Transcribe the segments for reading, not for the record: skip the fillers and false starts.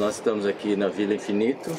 Nós estamos aqui na Vila Infinito.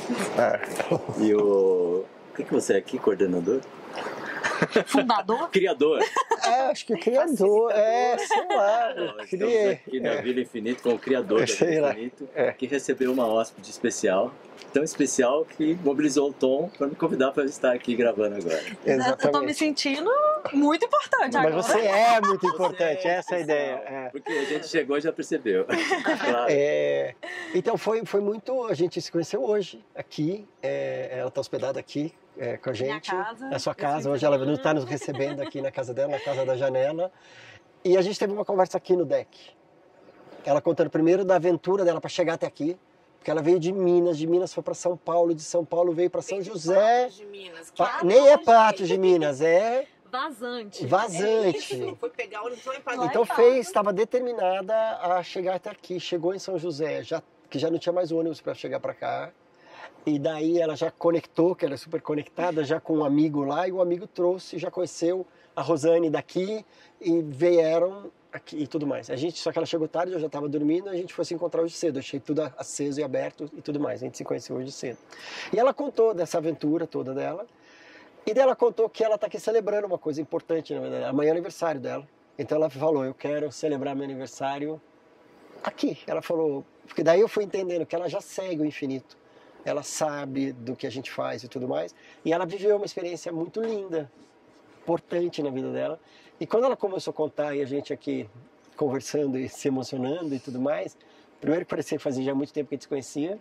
E o que você é aqui, coordenador? Fundador? Criador. Acho que criador, sei lá. Estamos aqui na Vila Infinito com o criador da Vila Infinito, que recebeu uma hóspede especial, tão especial que mobilizou o Tom para me convidar para estar aqui gravando agora. Exatamente. Eu tô me sentindo muito importante agora. Mas você é muito importante, essa é a ideia. Porque a gente chegou e já percebeu. Claro. Então foi muito, a gente se conheceu hoje, aqui, ela está hospedada aqui com a gente. Minha casa. Na sua casa, hoje ela não está nos recebendo aqui na casa dela, na casa da Janela. E a gente teve uma conversa aqui no deck. Ela contando primeiro da aventura dela para chegar até aqui. Porque ela veio de Minas foi para São Paulo, de São Paulo veio para São José. De Minas. Nem é Patos de Minas, é Vazante. Vazante. Foi pegar o Então estava determinada a chegar até aqui. Chegou em São José, que já não tinha mais ônibus para chegar para cá. E daí ela já conectou, que ela é super conectada, já com um amigo lá, e o amigo trouxe, já conheceu a Rosane daqui, e vieram aqui e tudo mais. Só que ela chegou tarde, eu já estava dormindo, a gente foi se encontrar hoje cedo, achei tudo aceso e aberto e tudo mais, a gente se conheceu hoje cedo. E ela contou dessa aventura toda dela, e daí ela contou que ela está aqui celebrando uma coisa importante, na verdade, amanhã é aniversário dela. Então ela falou, eu quero celebrar meu aniversário aqui. Ela falou, porque daí eu fui entendendo que ela já segue o infinito. Ela sabe do que a gente faz e tudo mais. E ela viveu uma experiência muito linda, importante na vida dela. E quando ela começou a contar, e a gente aqui conversando e se emocionando e tudo mais, primeiro que parecia que fazia já muito tempo que a gente se conhecia.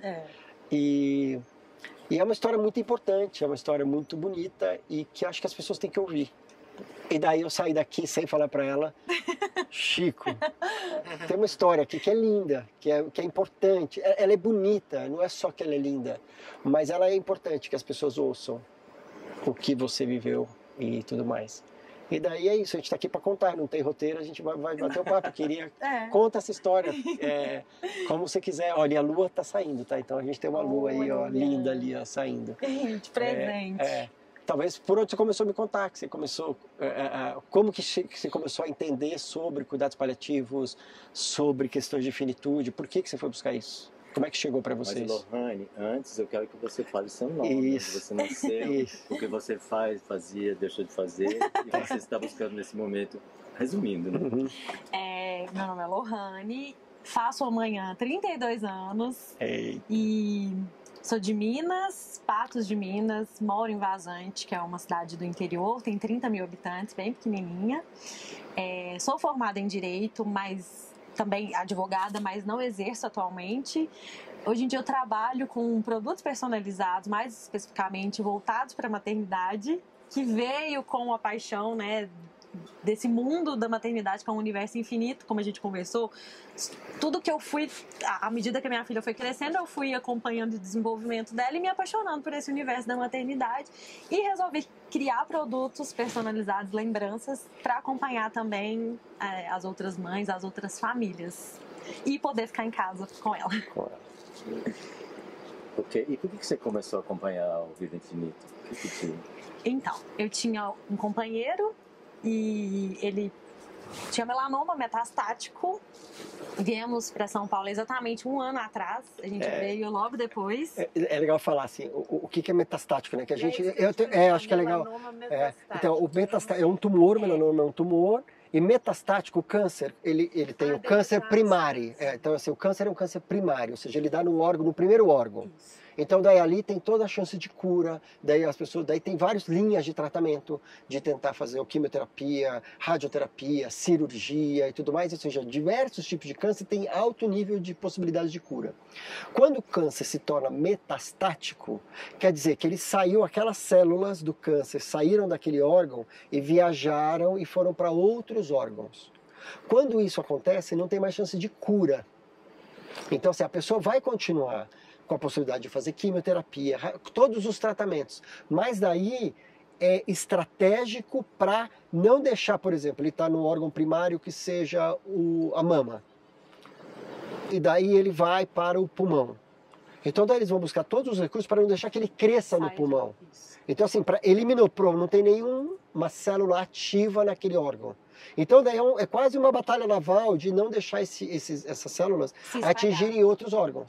E é uma história muito importante, é uma história muito bonita e que acho que as pessoas têm que ouvir. E daí eu saí daqui sem falar para ela, Chico, tem uma história aqui que é linda, que é importante. Ela é bonita, não é só que ela é linda, mas ela é importante que as pessoas ouçam o que você viveu e tudo mais. E daí é isso, a gente está aqui para contar, não tem roteiro, a gente vai bater o papo. Conta essa história, como você quiser. Olha, e a lua está saindo, tá? Então a gente tem uma lua aí, ó, linda ali, ó, saindo. De presente. Talvez por onde você começou a me contar, que você começou, como que você começou a entender sobre cuidados paliativos, sobre questões de finitude, por que você foi buscar isso? Como é que chegou para vocês? Mas, Lohane, antes eu quero que você fale seu nome, onde você nasceu, o que você fazia, deixou de fazer, e você está buscando nesse momento, resumindo, né? Meu nome é Lohane, faço amanhã 32 anos, e sou de Minas, Patos de Minas, moro em Vazante, que é uma cidade do interior, tem 30 mil habitantes, bem pequenininha. Sou formada em Direito, mas também advogada, mas não exerço atualmente. Hoje em dia eu trabalho com produtos personalizados, mais especificamente voltados para a maternidade, que veio com a paixão, né, desse mundo da maternidade, que é um universo infinito, como a gente conversou. Tudo que eu fui, à medida que a minha filha foi crescendo, eu fui acompanhando o desenvolvimento dela e me apaixonando por esse universo da maternidade, e resolvi criar produtos personalizados, lembranças, para acompanhar também as outras mães, as outras famílias, e poder ficar em casa com ela. Ok, e por que você começou a acompanhar o Vida Infinito? Então, eu tinha um companheiro e ele tinha melanoma metastático. Viemos para São Paulo exatamente um ano atrás. A gente veio logo depois. É legal falar assim, o que é metastático, né? Que a gente, acho que é legal. Então, o metastático é um tumor, o melanoma é um tumor. E metastático, o câncer, ele tem o câncer primário. Então, assim, o câncer é um câncer primário, ou seja, ele dá no órgão, no primeiro órgão. Isso. Então, daí ali tem toda a chance de cura, daí tem várias linhas de tratamento, de tentar fazer quimioterapia, radioterapia, cirurgia e tudo mais, ou seja, diversos tipos de câncer têm alto nível de possibilidade de cura. Quando o câncer se torna metastático, quer dizer que ele saiu, aquelas células do câncer saíram daquele órgão e viajaram e foram para outros órgãos. Quando isso acontece, não tem mais chance de cura. Então, assim, a pessoa vai continuar com a possibilidade de fazer quimioterapia, todos os tratamentos, mas daí é estratégico para não deixar, por exemplo, ele está no órgão primário que seja a mama, e daí ele vai para o pulmão. Então daí eles vão buscar todos os recursos para não deixar que ele cresça no pulmão. Então assim, eliminou, não tem nenhuma célula ativa naquele órgão. Então daí é quase uma batalha naval de não deixar essas células atingirem outros órgãos.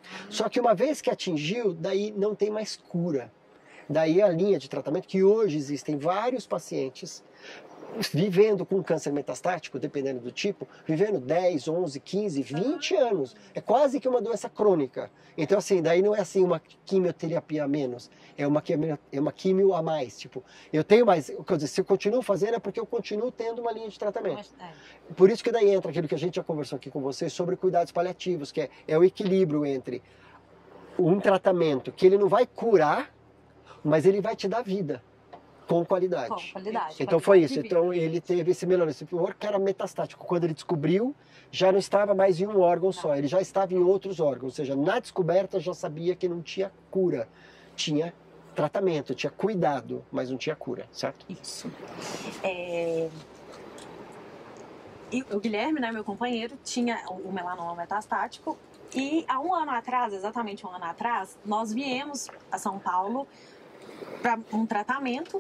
Só que uma vez que atingiu, daí não tem mais cura. Daí a linha de tratamento, que hoje existem vários pacientes vivendo com câncer metastático, dependendo do tipo, vivendo 10, 11, 15, 20 anos. É quase que uma doença crônica. Então, assim, daí não é assim uma quimioterapia a menos, é uma quimio a mais. Tipo, eu tenho mais, quer dizer, se eu continuo fazendo é porque eu continuo tendo uma linha de tratamento. Por isso que daí entra aquilo que a gente já conversou aqui com vocês sobre cuidados paliativos, que é o equilíbrio entre um tratamento que ele não vai curar, mas ele vai te dar vida. Com qualidade. Com qualidade. Então foi isso. Então ele teve esse melhor. Esse tumor que era metastático. Quando ele descobriu, já não estava mais em um órgão só. Ele já estava em outros órgãos. Ou seja, na descoberta já sabia que não tinha cura. Tinha tratamento, tinha cuidado, mas não tinha cura, certo? Isso. E o Guilherme, né, meu companheiro, tinha o melanoma metastático. E há um ano atrás, exatamente um ano atrás, nós viemos a São Paulo para um tratamento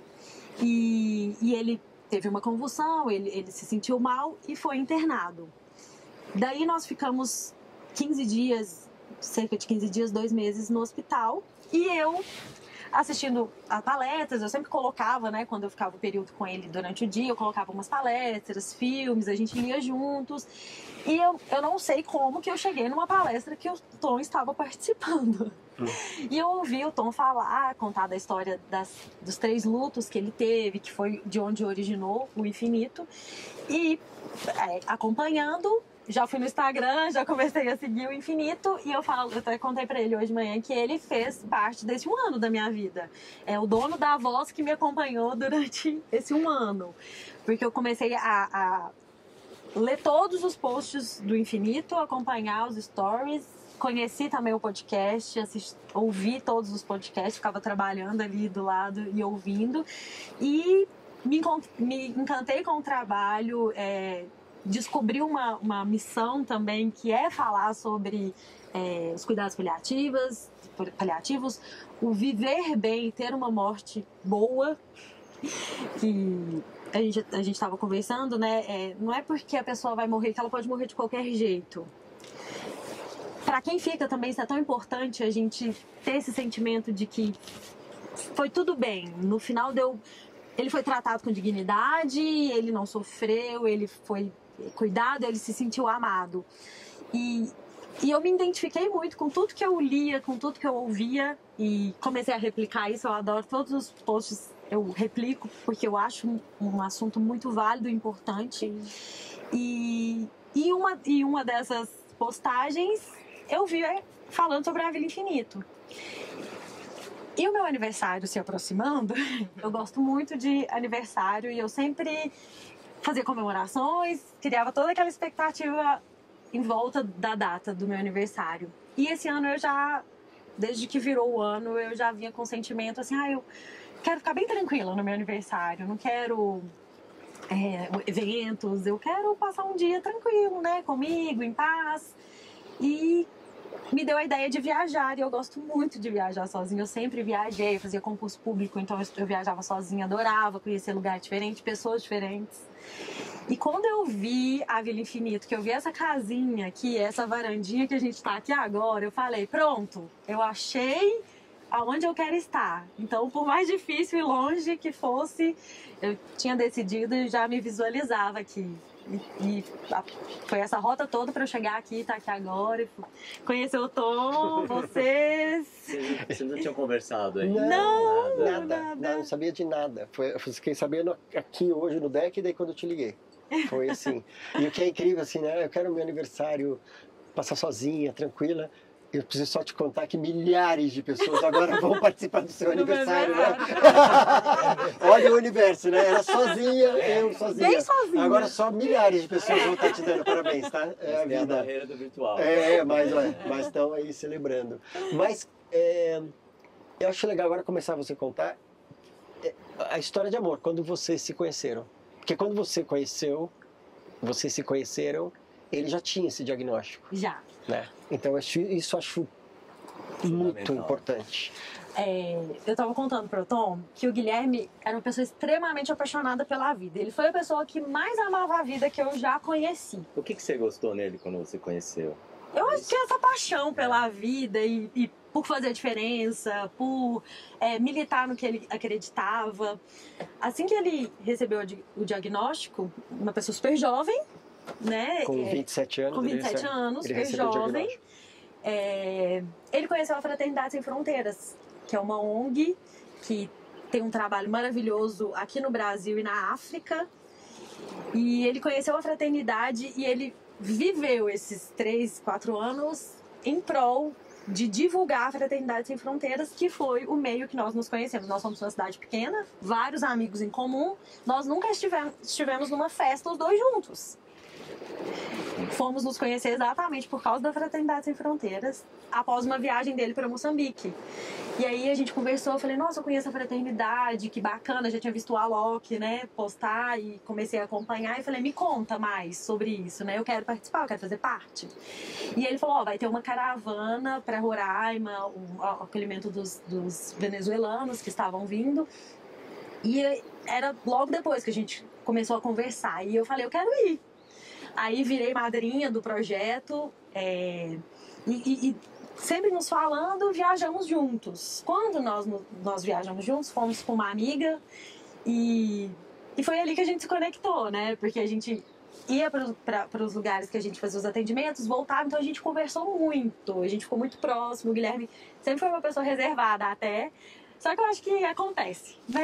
e ele teve uma convulsão, ele se sentiu mal e foi internado. Daí nós ficamos 15 dias, cerca de 15 dias, 2 meses no hospital e eu assistindo a palestras, eu sempre colocava, né, quando eu ficava o período com ele durante o dia, eu colocava umas palestras, filmes, a gente lia juntos. E eu não sei como que eu cheguei numa palestra que o Tom estava participando. E eu ouvi o Tom falar, contar da história dos 3 lutos que ele teve, que foi de onde originou o infinito. E acompanhando, já fui no Instagram, já comecei a seguir o infinito. E eu até contei pra ele hoje de manhã que ele fez parte desse 1 ano da minha vida. É o dono da voz que me acompanhou durante esse 1 ano. Porque eu comecei a ler todos os posts do infinito, acompanhar os stories, conheci também o podcast, ouvi todos os podcasts, ficava trabalhando ali do lado e ouvindo. E me encantei com o trabalho, descobri uma missão também, que é falar sobre os cuidados paliativos, o viver bem, ter uma morte boa, que a gente estava conversando, né? Não é porque a pessoa vai morrer que ela pode morrer de qualquer jeito. Para quem fica também, isso é tão importante, a gente ter esse sentimento de que foi tudo bem. No final ele foi tratado com dignidade, ele não sofreu, ele foi cuidado, ele se sentiu amado. E eu me identifiquei muito com tudo que eu lia, com tudo que eu ouvia e comecei a replicar isso. Eu adoro todos os posts, eu replico porque eu acho um assunto muito válido e importante. E uma dessas postagens eu vi falando sobre a Vila Infinito. E o meu aniversário se aproximando, eu gosto muito de aniversário e eu sempre fazia comemorações, criava toda aquela expectativa em volta da data do meu aniversário. E esse ano desde que virou o ano, eu já vinha com o sentimento assim, eu quero ficar bem tranquila no meu aniversário, não quero eventos, eu quero passar um dia tranquilo, né, comigo, em paz. E me deu a ideia de viajar, e eu gosto muito de viajar sozinha. Eu sempre viajei, fazia concurso público, então eu viajava sozinha, adorava conhecer lugares diferentes, pessoas diferentes. E quando eu vi a Vila Infinito, que eu vi essa casinha aqui, essa varandinha que a gente tá aqui agora, eu falei, pronto, eu achei aonde eu quero estar. Então, por mais difícil e longe que fosse, eu tinha decidido e já me visualizava aqui. E foi essa rota toda para eu chegar aqui, estar aqui agora, conhecer o Tom, vocês. Vocês não tinham conversado aí? Nada. Não sabia de nada. Eu fiquei sabendo aqui hoje no deck, e daí quando eu te liguei. Foi assim. E o que é incrível, assim, né? Eu quero meu aniversário passar sozinha, tranquila. Eu preciso só te contar que milhares de pessoas agora vão participar do seu aniversário, né? Olha o universo, né? Era sozinha, eu sozinha. Bem sozinha. Agora só milhares de pessoas vão estar te dando parabéns, tá? É a vida. A barreira do virtual. Mas estão aí celebrando. Mas eu acho legal agora começar você contar a história de amor, quando vocês se conheceram. Porque quando vocês se conheceram, ele já tinha esse diagnóstico. Já. Né? Então isso eu acho muito importante. Eu estava contando para o Tom que o Guilherme era uma pessoa extremamente apaixonada pela vida. Ele foi a pessoa que mais amava a vida que eu já conheci. O que você gostou nele quando você conheceu? Eu acho que essa paixão pela vida e por fazer a diferença, por militar no que ele acreditava. Assim que ele recebeu o diagnóstico, uma pessoa super jovem, né? Com 27 anos. Com 27 anos, super jovem. Ele conheceu a Fraternidade Sem Fronteiras, que é uma ONG que tem um trabalho maravilhoso aqui no Brasil e na África. E ele conheceu a fraternidade e ele viveu esses 3, 4 anos em prol de divulgar a Fraternidade Sem Fronteiras, que foi o meio que nós nos conhecemos. Nós somos uma cidade pequena, vários amigos em comum, nós nunca estivemos numa festa os dois juntos. Fomos nos conhecer exatamente por causa da Fraternidade Sem Fronteiras, após uma viagem dele para Moçambique. E aí a gente conversou, eu falei, nossa, eu conheço a Fraternidade, que bacana, já tinha visto o Alok, né, postar e comecei a acompanhar e falei, me conta mais sobre isso, né, eu quero participar, eu quero fazer parte. E ele falou, vai ter uma caravana para Roraima, o acolhimento dos venezuelanos que estavam vindo. E era logo depois que a gente começou a conversar e eu falei, eu quero ir. Aí virei madrinha do projeto e sempre nos falando, viajamos juntos. Quando nós viajamos juntos, fomos com uma amiga e foi ali que a gente se conectou, né? Porque a gente ia para os lugares que a gente fazia os atendimentos, voltava, então a gente conversou muito, a gente ficou muito próximo. O Guilherme sempre foi uma pessoa reservada até, só que eu acho que acontece, né?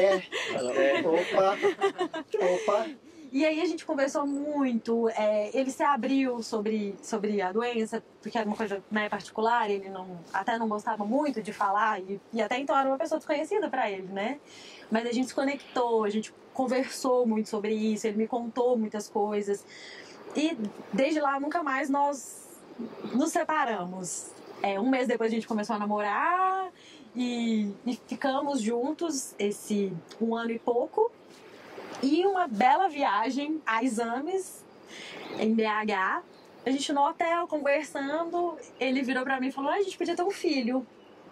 Opa! E aí a gente conversou muito, ele se abriu sobre a doença, porque era uma coisa, né, particular, ele até não gostava muito de falar, e até então era uma pessoa desconhecida para ele, né? Mas a gente se conectou, a gente conversou muito sobre isso, ele me contou muitas coisas, e desde lá nunca mais nós nos separamos. Um mês depois a gente começou a namorar, e ficamos juntos esse 1 ano e pouco. E uma bela viagem a exames em BH. A gente no hotel conversando, ele virou pra mim e falou, a gente podia ter um filho.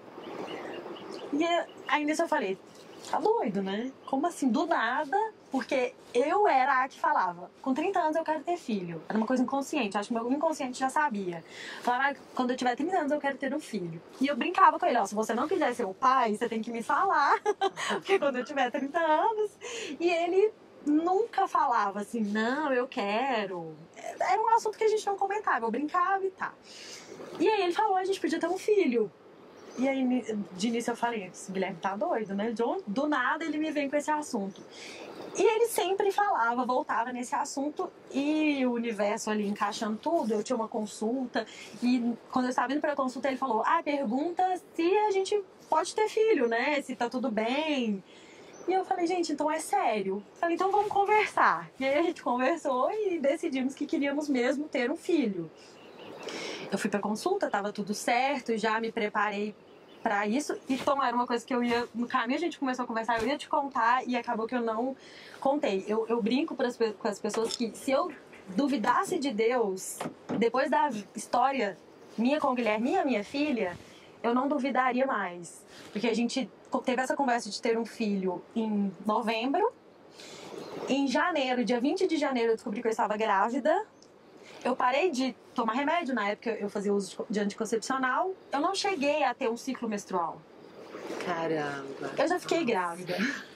E aí nisso eu falei, tá doido, né? Como assim, do nada? Porque eu era a que falava, com 30 anos eu quero ter filho. Era uma coisa inconsciente, acho que meu inconsciente já sabia. Falava, quando eu tiver 30 anos eu quero ter um filho. E eu brincava com ele, se você não quiser ser o pai, você tem que me falar. Porque quando eu tiver 30 anos... E ele nunca falava assim, não, eu quero. Era um assunto que a gente não comentava, eu brincava e tá. E aí ele falou, a gente podia ter um filho. E aí, de início eu falei, esse Guilherme tá doido, né? Do nada ele me vem com esse assunto. E ele sempre falava, voltava nesse assunto, e o universo ali encaixando tudo. Eu tinha uma consulta, e quando eu estava indo pra consulta, ele falou, pergunta se a gente pode ter filho, né? Se tá tudo bem. E eu falei, gente, então é sério. Falei, então vamos conversar. E aí a gente conversou e decidimos que queríamos mesmo ter um filho. Eu fui pra consulta, tava tudo certo, já me preparei pra isso. Então era uma coisa que eu ia, no caminho a gente começou a conversar, eu ia te contar e acabou que eu não contei. Eu brinco com as pessoas que se eu duvidasse de Deus, depois da história minha com o Guilherme e a minha filha, eu não duvidaria mais. Porque a gente teve essa conversa de ter um filho em novembro. Em janeiro, dia 20 de janeiro, eu descobri que eu estava grávida. Eu parei de tomar remédio, na época eu fazia uso de anticoncepcional. Eu não cheguei a ter um ciclo menstrual. Caramba! Eu já fiquei grávida.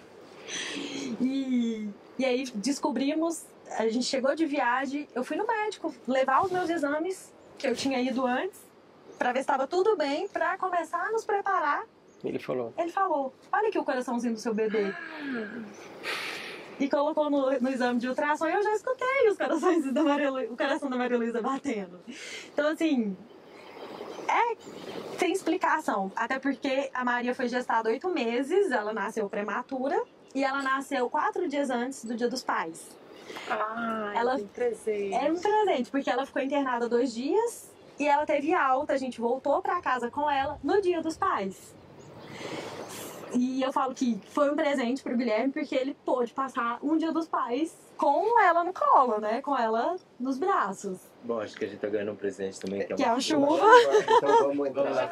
E aí descobrimos, a gente chegou de viagem, eu fui no médico levar os meus exames, que eu tinha ido antes, pra ver se estava tudo bem, pra começar a nos preparar. Ele falou, olha aqui o coraçãozinho do seu bebê. E colocou no exame de ultrassom e eu já escutei o coração da Maria Luísa batendo. Então, assim, sem explicação. Até porque a Maria foi gestada 8 meses, ela nasceu prematura e ela nasceu 4 dias antes do Dia dos Pais. Ela tem presente. É um presente, porque ela ficou internada 2 dias e ela teve alta, a gente voltou pra casa com ela no Dia dos Pais. E eu falo que foi um presente pro Guilherme, porque ele pôde passar um Dia dos Pais com ela no colo, né? Com ela nos braços. Bom, acho que a gente tá ganhando um presente também. Que é o chuva. Então vamos entrar lá.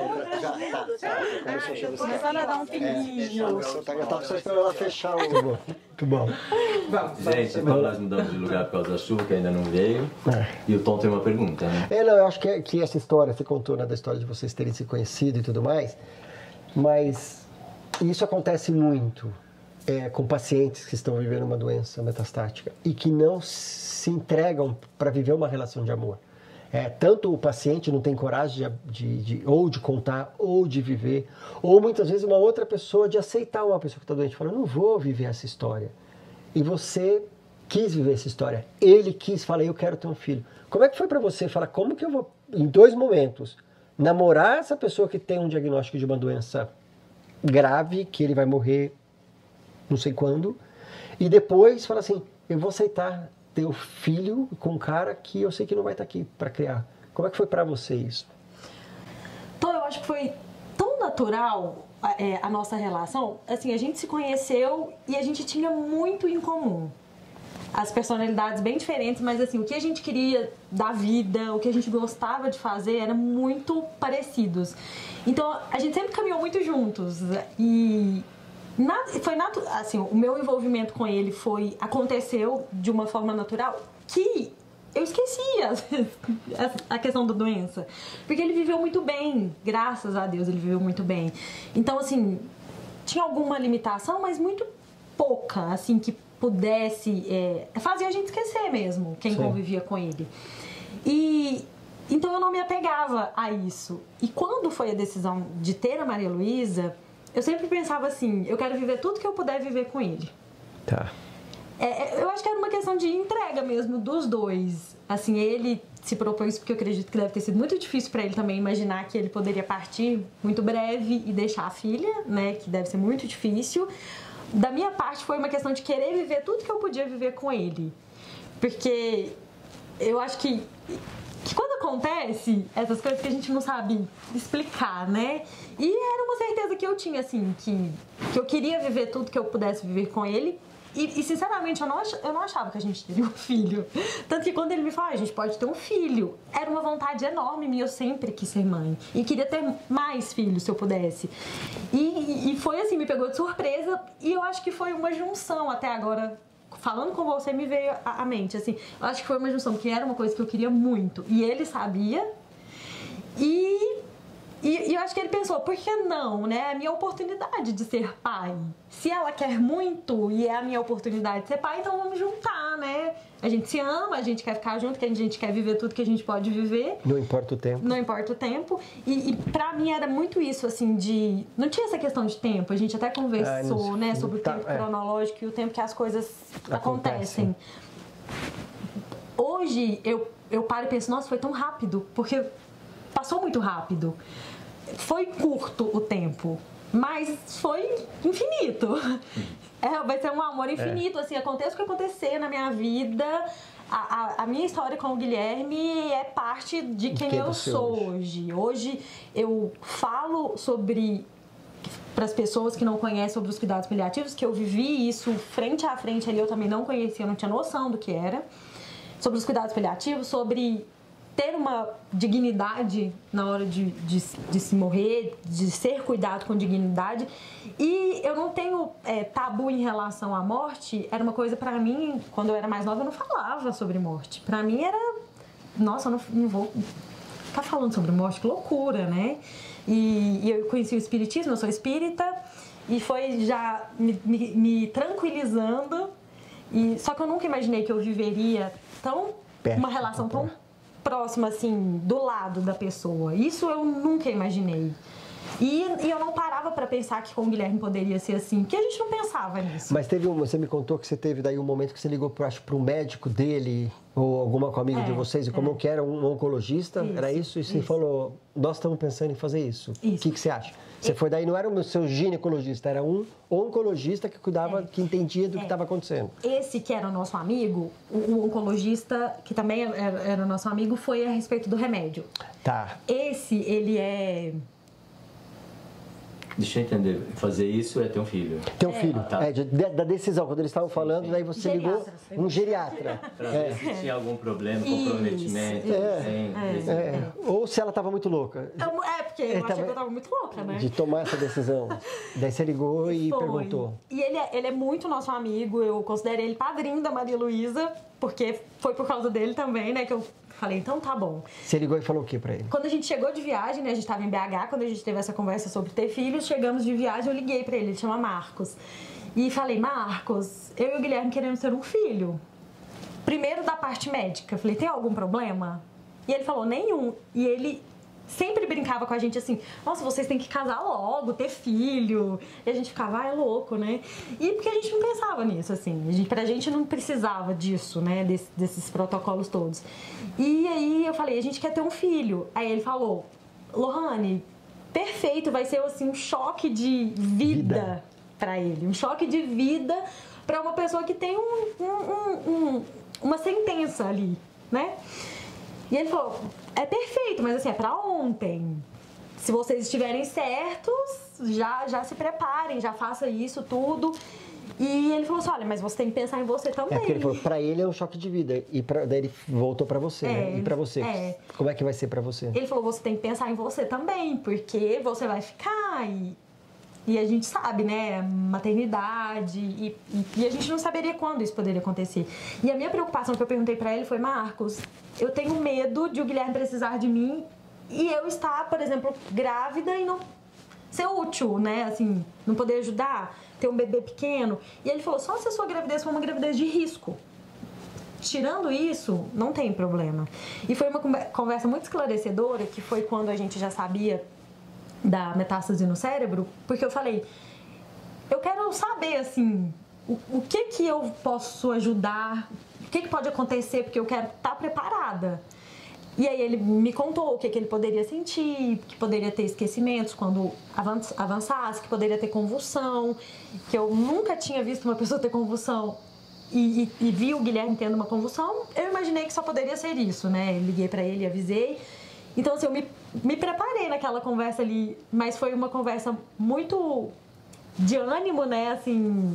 Começando a dar um pinguinho. Eu tava só esperando ela fechar o... Muito bom. Gente, então nós mudamos de lugar por causa da chuva, que ainda não veio. E o Tom tem uma pergunta, né? Não, eu acho que essa história, você contou, né, da história de vocês terem se conhecido e tudo mais, mas isso acontece muito com pacientes que estão vivendo uma doença metastática e que não se entregam para viver uma relação de amor. Tanto o paciente não tem coragem ou de contar, ou de viver, ou muitas vezes uma outra pessoa de aceitar uma pessoa que está doente, fala, não vou viver essa história. E você quis viver essa história, ele quis, fala, eu quero ter um filho. Como é que foi para você? Fala, como que eu vou, em 2 momentos, namorar essa pessoa que tem um diagnóstico de uma doença grave, que ele vai morrer não sei quando, e depois fala assim, eu vou aceitar ter o filho com um cara que eu sei que não vai estar aqui para criar. Como é que foi para você isso? Então, eu acho que foi tão natural a nossa relação, assim, a gente se conheceu e a gente tinha muito em comum. As personalidades bem diferentes, mas assim, o que a gente queria da vida, o que a gente gostava de fazer, eram muito parecidos. Então, a gente sempre caminhou muito juntos e foi assim, o meu envolvimento com ele aconteceu de uma forma natural que eu esquecia a questão da doença, porque ele viveu muito bem, graças a Deus ele viveu muito bem. Então, assim, tinha alguma limitação, mas muito pouca, assim, que pudesse fazer a gente esquecer mesmo quem convivia com ele. E então eu não me apegava a isso. E quando foi a decisão de ter a Maria Luísa, eu sempre pensava assim, eu quero viver tudo que eu puder viver com ele. Tá. Eu acho que era uma questão de entrega mesmo dos dois. Assim, ele se propôs, porque eu acredito que deve ter sido muito difícil para ele também imaginar que ele poderia partir muito breve e deixar a filha, né? Que deve ser muito difícil. Da minha parte foi uma questão de querer viver tudo que eu podia viver com ele. Porque eu acho que quando acontece essas coisas que a gente não sabe explicar, né? E era uma certeza que eu tinha, assim, que eu queria viver tudo que eu pudesse viver com ele. E sinceramente, eu não achava que a gente teria um filho. Tanto que quando ele me falou, a gente pode ter um filho, era uma vontade enorme minha, eu sempre quis ser mãe. E queria ter mais filhos, se eu pudesse. E foi assim, me pegou de surpresa. E eu acho que foi uma junção até agora. Falando com você, me veio à mente, assim, eu acho que foi uma junção, porque era uma coisa que eu queria muito. E ele sabia. E eu acho que ele pensou, por que não, né? É a minha oportunidade de ser pai. Se ela quer muito e é a minha oportunidade de ser pai, então vamos juntar, né? A gente se ama, a gente quer ficar junto, que a gente quer viver tudo que a gente pode viver. Não importa o tempo. Não importa o tempo. E pra mim era muito isso, assim, de... Não tinha essa questão de tempo. A gente até conversou, né? Sobre o tempo cronológico e o tempo que as coisas acontecem. Hoje, eu paro e penso, nossa, foi tão rápido. Porque passou muito rápido. Foi curto o tempo, mas foi infinito. Vai ser um amor infinito, assim, aconteça o que acontecer na minha vida, a minha história com o Guilherme é parte de quem eu sou hoje. Hoje eu falo sobre, para as pessoas que não conhecem, sobre os cuidados paliativos, que eu vivi isso frente a frente ali, eu também não conhecia, eu não tinha noção do que era, sobre os cuidados paliativos, sobre ter uma dignidade na hora de se morrer, de ser cuidado com dignidade. E eu não tenho tabu em relação à morte. Era uma coisa, pra mim, quando eu era mais nova, eu não falava sobre morte. Pra mim era, nossa, eu não vou ficar falando sobre morte, que loucura, né? E eu conheci o espiritismo, eu sou espírita, e foi já me tranquilizando. Só que eu nunca imaginei que eu viveria uma relação tão próxima, assim, do lado da pessoa. Isso eu nunca imaginei. E eu não parava para pensar que com o Guilherme poderia ser assim, porque a gente não pensava nisso. Mas você me contou que você teve daí um momento que você ligou, acho, para um médico dele, ou alguma amiga de vocês, e como que era um oncologista, era isso? E você falou, nós estamos pensando em fazer isso. O que você acha? Você foi daí, não era o seu ginecologista, era um oncologista que cuidava, que entendia do que estava acontecendo. Esse que era o nosso amigo, o oncologista, que também era o nosso amigo, foi a respeito do remédio. Tá. Esse, ele é Deixa eu entender, fazer isso é ter um filho. Ter um filho, tá. Da decisão, quando eles estavam falando, daí você ligou um geriatra. Pra ver se tinha algum problema, comprometimento. Ou se ela estava muito louca. Porque eu achei que eu estava muito louca, né? De tomar essa decisão. Daí você ligou e perguntou. E ele é muito nosso amigo, eu considero ele padrinho da Maria Luísa, porque foi por causa dele também, né, que eu falei, então tá bom. Você ligou e falou o que pra ele? Quando a gente chegou de viagem, né, a gente tava em BH, quando a gente teve essa conversa sobre ter filhos, chegamos de viagem, eu liguei pra ele chama Marcos. E falei, Marcos, eu e o Guilherme queremos ter um filho. Primeiro da parte médica. Eu falei, tem algum problema? E ele falou, nenhum. E ele sempre brincava com a gente assim, nossa, vocês têm que casar logo, ter filho. E a gente ficava, é louco, né? E porque a gente não pensava nisso, assim. Pra gente não precisava disso, né? Desses protocolos todos. E aí eu falei, a gente quer ter um filho. Aí ele falou, Lohane, perfeito, vai ser assim um choque de vida pra ele. Um choque de vida pra uma pessoa que tem uma sentença ali, né? E ele falou, é perfeito, mas assim, é pra ontem. Se vocês estiverem certos, já se preparem, já faça isso tudo. E ele falou assim, olha, mas você tem que pensar em você também. Porque ele falou, pra ele é um choque de vida. E daí ele voltou pra você, né? E pra você? Como é que vai ser pra você? Ele falou, você tem que pensar em você também, porque você vai ficar e a gente sabe, né, maternidade e a gente não saberia quando isso poderia acontecer. E a minha preocupação que eu perguntei pra ele foi, Marcos, eu tenho medo de o Guilherme precisar de mim e eu estar, por exemplo, grávida e não ser útil, né, assim, não poder ajudar, ter um bebê pequeno. E ele falou, só se a sua gravidez for uma gravidez de risco. Tirando isso, não tem problema. E foi uma conversa muito esclarecedora, que foi quando a gente já sabia da metástase no cérebro, porque eu falei, eu quero saber, assim, o que eu posso ajudar, o que pode acontecer, porque eu quero estar preparada. E aí ele me contou o que ele poderia sentir, que poderia ter esquecimentos quando avançasse, que poderia ter convulsão, que eu nunca tinha visto uma pessoa ter convulsão e vi o Guilherme tendo uma convulsão, eu imaginei que só poderia ser isso, né? Eu liguei pra ele, avisei. Então, assim, eu me preparei naquela conversa ali, mas foi uma conversa muito de ânimo, né? Assim,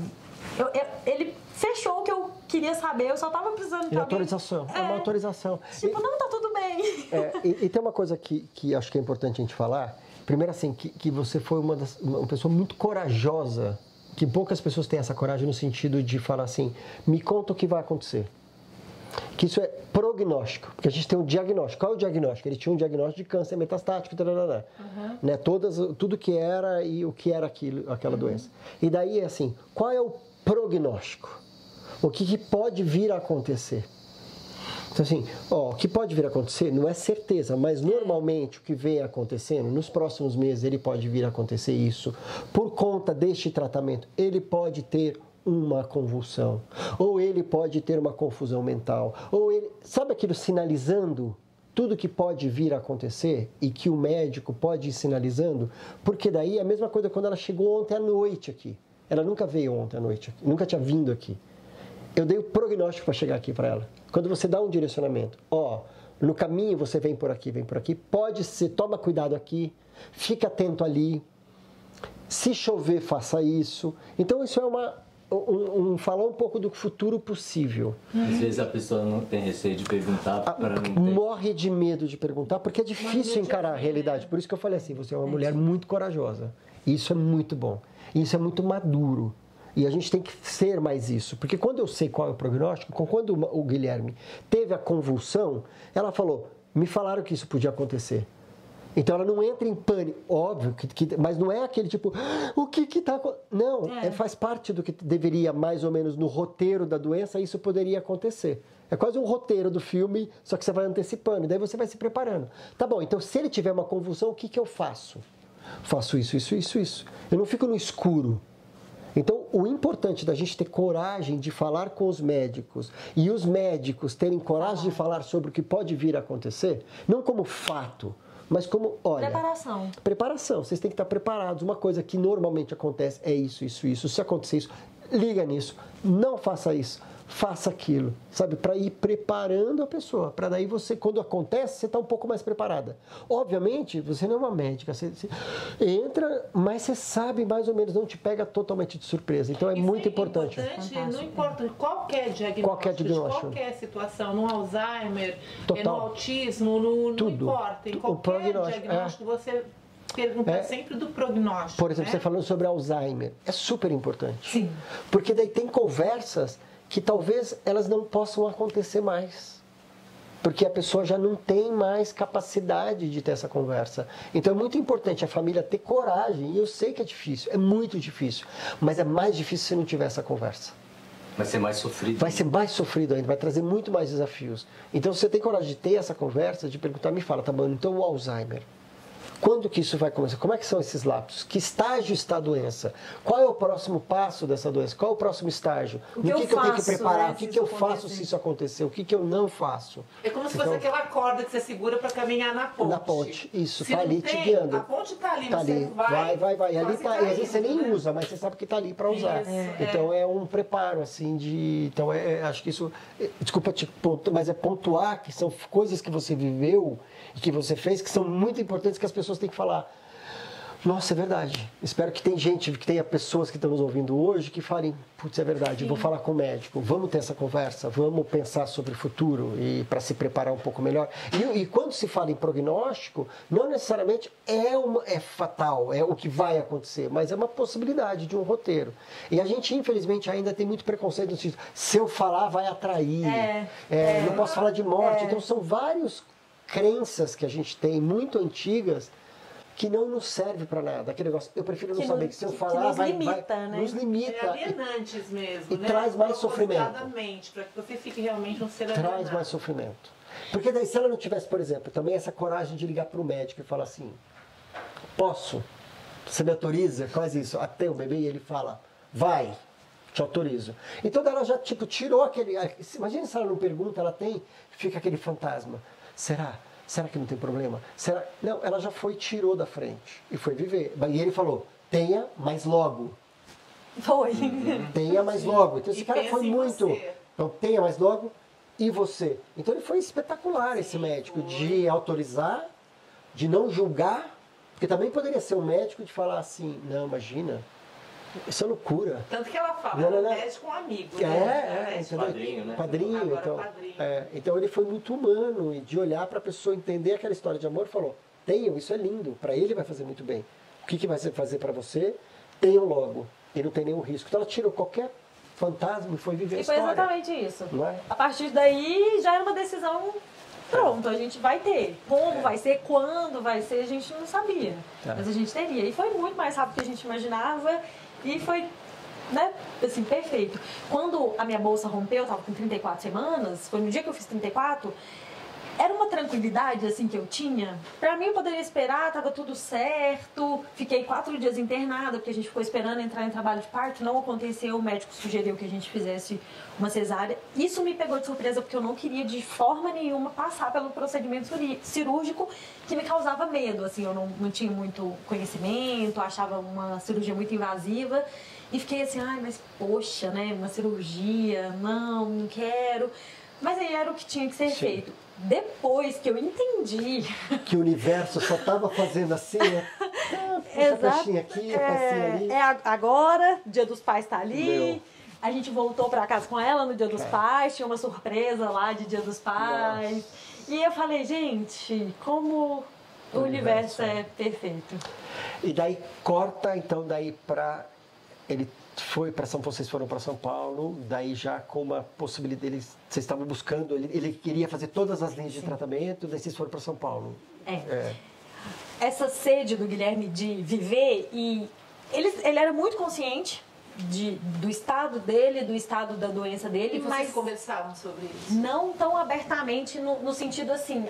ele fechou o que eu queria saber, eu só tava precisando de autorização. É uma autorização. Tipo, não, tá tudo bem. E tem uma coisa que acho que é importante a gente falar. Primeiro, assim, que você foi uma pessoa muito corajosa, que poucas pessoas têm essa coragem no sentido de falar assim, me conta o que vai acontecer. Que isso é prognóstico, porque a gente tem um diagnóstico. Qual é o diagnóstico? Ele tinha um diagnóstico de câncer metastático, né? Tudo que era e o que era aquela doença. E daí é assim, qual é o prognóstico? O que pode vir a acontecer? Então assim, o que pode vir a acontecer não é certeza, mas normalmente o que vem acontecendo, nos próximos meses ele pode vir a acontecer isso. Por conta deste tratamento, ele pode ter uma convulsão, ou ele pode ter uma confusão mental, ou ele, sabe aquilo sinalizando tudo que pode vir a acontecer e que o médico pode ir sinalizando? Porque daí é a mesma coisa quando ela chegou ontem à noite aqui. Ela nunca veio ontem à noite aqui, nunca tinha vindo aqui. Eu dei o prognóstico para chegar aqui para ela. Quando você dá um direcionamento, no caminho você vem por aqui, pode ser, toma cuidado aqui, fica atento ali, se chover, faça isso. Então isso é falar um pouco do futuro possível. Às vezes a pessoa não tem receio de perguntar para não ter... Morre de medo de perguntar, porque é difícil encarar a realidade. Por isso que eu falei assim, você é uma mulher muito corajosa. Isso é muito bom. Isso é muito maduro. E a gente tem que ser mais isso. Porque quando eu sei qual é o prognóstico, quando o Guilherme teve a convulsão, ela falou, me falaram que isso podia acontecer. Então ela não entra em pânico, óbvio, mas não é aquele tipo, o que está acontecendo? Não, faz parte do que deveria, mais ou menos, no roteiro da doença, isso poderia acontecer. É quase um roteiro do filme, só que você vai antecipando, e daí você vai se preparando. Tá bom, então se ele tiver uma convulsão, o que eu faço? Faço isso. Eu não fico no escuro. Então, o importante da gente ter coragem de falar com os médicos e os médicos terem coragem de falar sobre o que pode vir a acontecer, não como fato, mas como, olha... Preparação. Vocês têm que estar preparados. Uma coisa que normalmente acontece é isso. Se acontecer isso, liga nisso. Não faça isso. faça aquilo, sabe? Para ir preparando a pessoa, para daí você, quando acontece, você está um pouco mais preparada. Obviamente, você não é uma médica, você entra, mas você sabe mais ou menos, não te pega totalmente de surpresa. Então é muito importante. Não importa qualquer diagnóstico, qualquer situação, no Alzheimer, no autismo, não importa, em qualquer diagnóstico você pergunta sempre do prognóstico. Por exemplo, você falando sobre Alzheimer, é super importante. Sim. Porque daí tem conversas que talvez elas não possam acontecer mais. Porque a pessoa já não tem mais capacidade de ter essa conversa. Então é muito importante a família ter coragem. E eu sei que é difícil, é muito difícil. Mas é mais difícil se não tiver essa conversa. Vai ser mais sofrido. Vai ser mais sofrido ainda, vai trazer muito mais desafios. Então você tem coragem de ter essa conversa, de perguntar, me fala, tá bom, então o Alzheimer. Quando que isso vai começar? Como é que são esses lapsos? Que estágio está a doença? Qual é o próximo passo dessa doença? Qual é o próximo estágio? O que eu tenho que preparar? O que eu faço se isso acontecer? O que eu não faço? É como se fosse aquela corda que você segura para caminhar na ponte. Na ponte, isso, está ali te guiando. A ponte está ali, tá ali. Vai. E ali tá, e às vezes você nem usa, mas você sabe que está ali para usar. Então é um preparo, assim, de... Então acho que isso... Desculpa te pontuar, mas é pontuar que são coisas que você viveu e que você fez que são muito importantes que as pessoas têm que falar. Nossa, é verdade. Espero que tenha pessoas que estão nos ouvindo hoje que falem, putz, é verdade, eu vou falar com o médico, vamos ter essa conversa, vamos pensar sobre o futuro e para se preparar um pouco melhor. E quando se fala em prognóstico, não necessariamente é fatal, é o que vai acontecer, mas é uma possibilidade de um roteiro. E a gente, infelizmente, ainda tem muito preconceito no sentido, se eu falar, vai atrair, não posso falar de morte. Então, são várias crenças que a gente tem, muito antigas, que não nos serve para nada. Aquele negócio, eu prefiro não saber, que se eu falar, nos limita, né? Nos limita. É alienantes mesmo, e traz mais sofrimento. Para que você fique realmente um ser alienado. Traz mais sofrimento. Porque daí, se ela não tivesse, por exemplo, também essa coragem de ligar para o médico e falar assim, posso? Você me autoriza? Quase isso. Até o bebê, e ele fala, vai, te autorizo. Então ela já, tirou aquele... Imagina se ela não pergunta, fica aquele fantasma. Será que não tem problema? Não, ela já tirou da frente e foi viver. E ele falou, tenha, mas logo. Foi. Tenha, mas logo. Então esse cara foi muito... Então, tenha, mas logo. E você? Então ele foi espetacular, esse médico, de autorizar, de não julgar, porque também poderia ser um médico de falar assim, não, imagina, isso é loucura. Tanto que ela fala, médico com um amigo. Padrinho, né? Padrinho, então. Então ele foi muito humano, e de olhar para a pessoa, entender aquela história de amor, falou, tenham, isso é lindo, para ele vai fazer muito bem. O que vai fazer para você? Tenham logo, e não tem nenhum risco. Então ela tirou qualquer fantasma e foi viver a história. E foi exatamente isso. Não é? A partir daí já era uma decisão, pronto, a gente vai ter. Como vai ser, quando vai ser, a gente não sabia. Mas a gente teria. E foi muito mais rápido do que a gente imaginava. E foi, né, assim, perfeito. Quando a minha bolsa rompeu, eu tava com 34 semanas, foi no dia que eu fiz 34, era uma tranquilidade, assim, que eu tinha. Pra mim, eu poderia esperar, tava tudo certo. Fiquei 4 dias internada, porque a gente ficou esperando entrar em trabalho de parto. Não aconteceu, o médico sugeriu que a gente fizesse uma cesárea. Isso me pegou de surpresa, porque eu não queria de forma nenhuma passar pelo procedimento cirúrgico que me causava medo, assim. Eu não tinha muito conhecimento, achava uma cirurgia muito invasiva. E fiquei assim, mas poxa, né, uma cirurgia, não quero. Mas aí era o que tinha que ser feito. Depois que eu entendi... Que o universo só estava fazendo assim, né? Essa caixinha aqui, a caixinha ali. Agora, Dia dos Pais tá ali. A gente voltou para casa com ela no Dia dos Pais. Tinha uma surpresa lá de Dia dos Pais. Nossa. E eu falei, gente, como o universo é perfeito. E daí corta, então, daí para... Ele foi para vocês foram para São Paulo, daí já com uma possibilidade, vocês estavam buscando, ele queria fazer todas as linhas de tratamento, daí vocês foram para São Paulo. Essa sede do Guilherme de viver, e ele era muito consciente do estado dele, do estado da doença dele. E vocês conversavam sobre isso? Não tão abertamente, no sentido assim,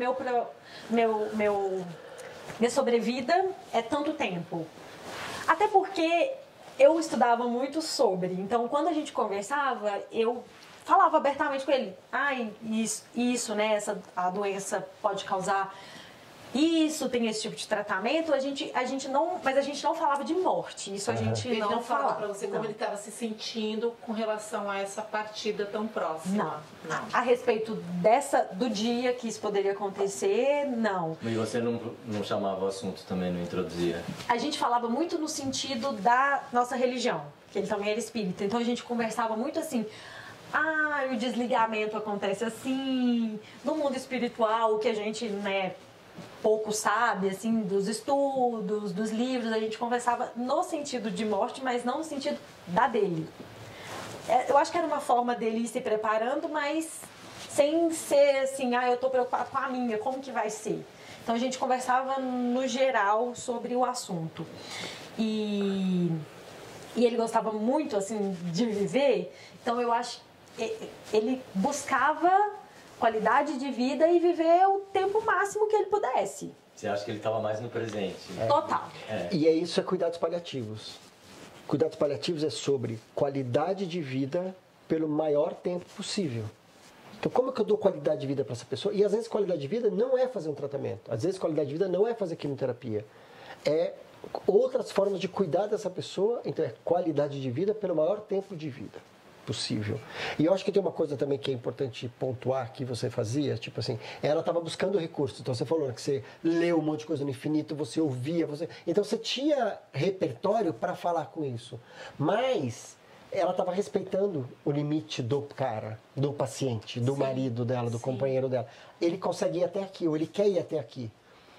minha sobrevida é tanto tempo. Até porque eu estudava muito sobre, então quando a gente conversava, eu falava abertamente com ele, isso, né, a doença pode causar isso, tem esse tipo de tratamento, a gente não falava de morte, isso a gente ele não falava falava para você como ele estava se sentindo com relação a essa partida tão próxima. Não. A respeito do dia que isso poderia acontecer, não. E você não chamava o assunto também, não introduzia? A gente falava muito no sentido da nossa religião, que ele também era espírita, então a gente conversava muito assim, o desligamento acontece assim, no mundo espiritual, o que a gente, pouco sabe, assim, dos estudos, dos livros, a gente conversava no sentido de morte, mas não no sentido da dele. Eu acho que era uma forma dele ir se preparando, mas sem ser assim, eu tô preocupado com a minha, como que vai ser? Então a gente conversava no geral sobre o assunto. E ele gostava muito, assim, de viver, então eu acho que ele buscava qualidade de vida e viver o tempo máximo que ele pudesse. Você acha que ele estava mais no presente? Total. E isso é cuidados paliativos. Cuidados paliativos é sobre qualidade de vida pelo maior tempo possível. Então, como é que eu dou qualidade de vida para essa pessoa? E às vezes qualidade de vida não é fazer um tratamento. Às vezes qualidade de vida não é fazer quimioterapia. É outras formas de cuidar dessa pessoa. Então, é qualidade de vida pelo maior tempo de vida possível. E eu acho que tem uma coisa também que é importante pontuar que você fazia, tipo assim, ela estava buscando recursos. Então você falou que você leu um monte de coisa no infinito, você ouvia, então você tinha repertório para falar com isso. Mas ela estava respeitando o limite do cara, do paciente, do marido dela, do companheiro dela. Ele consegue ir até aqui, ou ele quer ir até aqui.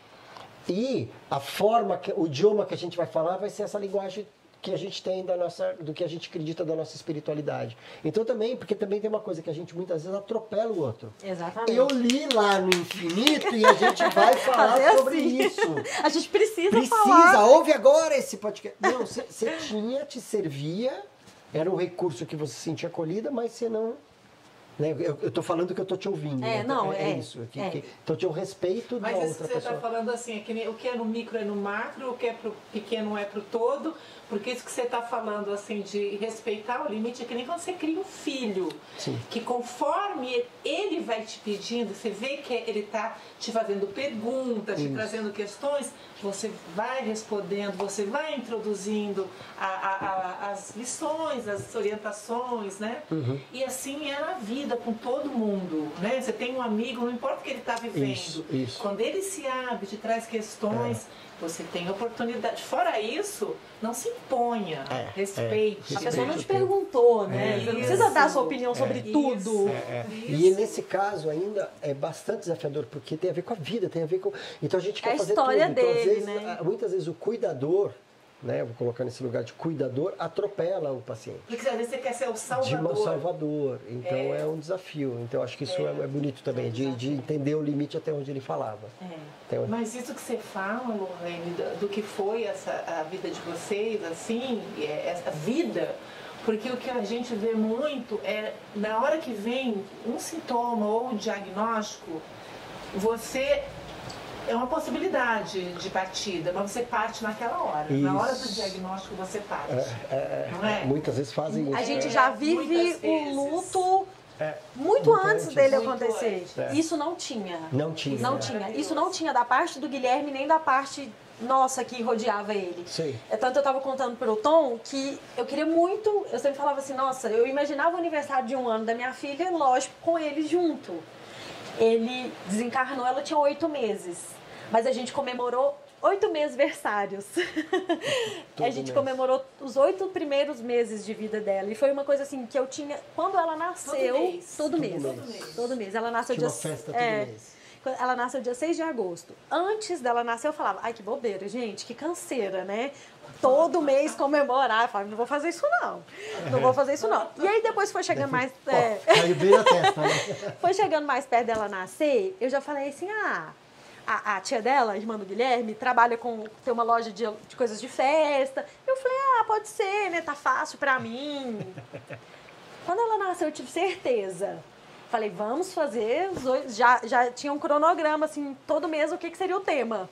E a forma, o idioma que a gente vai falar vai ser essa linguagem que a gente tem do que a gente acredita da nossa espiritualidade. Então também, porque também tem uma coisa que a gente muitas vezes atropela o outro. Exatamente. Eu li lá no infinito e a gente vai falar sobre isso. A gente precisa falar. Ouve agora esse podcast. Não, você te servia, era um recurso que você se sentia acolhida, mas você não... Eu estou falando que eu estou te ouvindo. É isso. Então tinha o respeito da outra pessoa. Mas você está falando assim, o que é no micro é no macro, o que é para o pequeno é para o todo, porque isso que você está falando assim de respeitar o limite é que nem quando você cria um filho. Sim. Que conforme ele vai te pedindo, você vê que ele está te fazendo perguntas, te trazendo questões, você vai respondendo, você vai introduzindo as lições, as orientações, né? Uhum. E assim é na vida com todo mundo, né? Você tem um amigo, não importa o que ele está vivendo. Isso. Quando ele se abre, te traz questões, você tem oportunidade. Fora isso, não se imponha, respeite. A pessoa não te perguntou, né? Você não precisa dar a sua opinião sobre tudo. E nesse caso ainda é bastante desafiador, porque tem a ver com a vida, tem a ver com... Então a gente quer fazer tudo. A história dele, então, às vezes, né? Muitas vezes o cuidador, vou colocar nesse lugar de cuidador, atropela o paciente. Porque às vezes você quer ser o salvador. Então é um desafio. Então acho que isso é bonito também, de entender o limite até onde ele falava. Mas isso que você fala, Lorraine, do que foi a vida de vocês, assim, essa vida, porque o que a gente vê muito é, na hora que vem um sintoma ou um diagnóstico, você... É uma possibilidade de partida, mas você parte naquela hora. Isso. Na hora do diagnóstico você parte. Não é? Muitas vezes fazem isso. A gente já vive o luto muito antes dele acontecer. Isso não tinha. Não tinha. Isso não tinha da parte do Guilherme, nem da parte nossa que rodeava ele. Sim. Tanto eu estava contando pro Tom que eu queria muito, eu sempre falava assim, nossa, eu imaginava o aniversário de 1 ano da minha filha, lógico, com ele junto. Ele desencarnou, ela tinha 8 meses. Mas a gente comemorou 8 meses versários. A gente comemorou os 8 primeiros meses de vida dela. E foi uma coisa assim que eu tinha... Quando ela nasceu... Todo mês. Ela nasceu dia... Uma festa todo mês. Ela nasceu dia 6 de agosto. Antes dela nascer, eu falava, ai, que bobeira, gente, que canseira, né? Todo mês comemorar. Eu falava, não vou fazer isso não. E aí depois foi chegando mais... Caiu bem na testa, né? Foi chegando mais perto dela nascer, eu já falei assim, a tia dela, a irmã do Guilherme, tem uma loja de coisas de festa. Eu falei, pode ser, né? Tá fácil pra mim. Quando ela nasceu, eu tive certeza. Falei, vamos fazer os 8. Já tinha um cronograma, assim, todo mês o que seria o tema.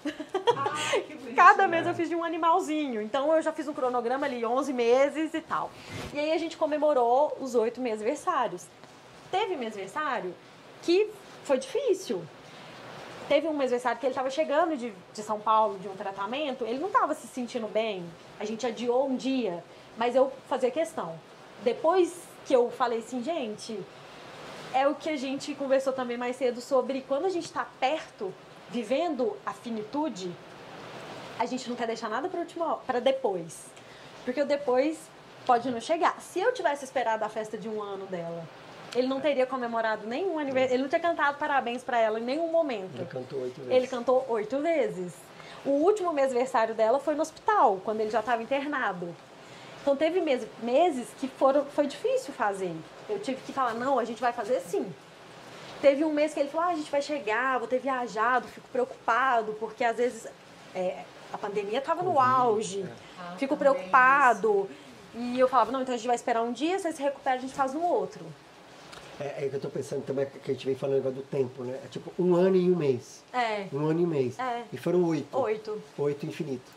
Cada mês eu fiz de um animalzinho. Então eu já fiz um cronograma ali, 11 meses e tal. E aí a gente comemorou os 8 mêsversários. Teve mêsversário que foi difícil. teve um aniversário que ele estava chegando de São Paulo, de um tratamento, ele não estava se sentindo bem, a gente adiou um dia, mas eu fazia questão. Depois que eu falei assim, gente, é o que a gente conversou também mais cedo sobre quando a gente está perto, vivendo a finitude, a gente não quer deixar nada para depois. Porque o depois pode não chegar. Se eu tivesse esperado a festa de 1 ano dela, ele não teria comemorado nenhum aniversário, ele não tinha cantado parabéns para ela em nenhum momento. Ele cantou 8 vezes. Ele cantou 8 vezes. O último mêsversário dela foi no hospital, quando ele já estava internado. Então teve meses que foi difícil fazer. Eu tive que falar, não, a gente vai fazer sim. Teve um mês que ele falou, a gente vai chegar, vou ter viajado, fico preocupado, porque às vezes a pandemia estava no auge, fico preocupado. E eu falava, não, então a gente vai esperar um dia, se ele se recupera, a gente faz no outro. É que eu tô pensando também, que a gente vem falando agora do tempo, né? É tipo 1 ano e 1 mês. 1 ano e 1 mês. E foram 8. 8 infinito.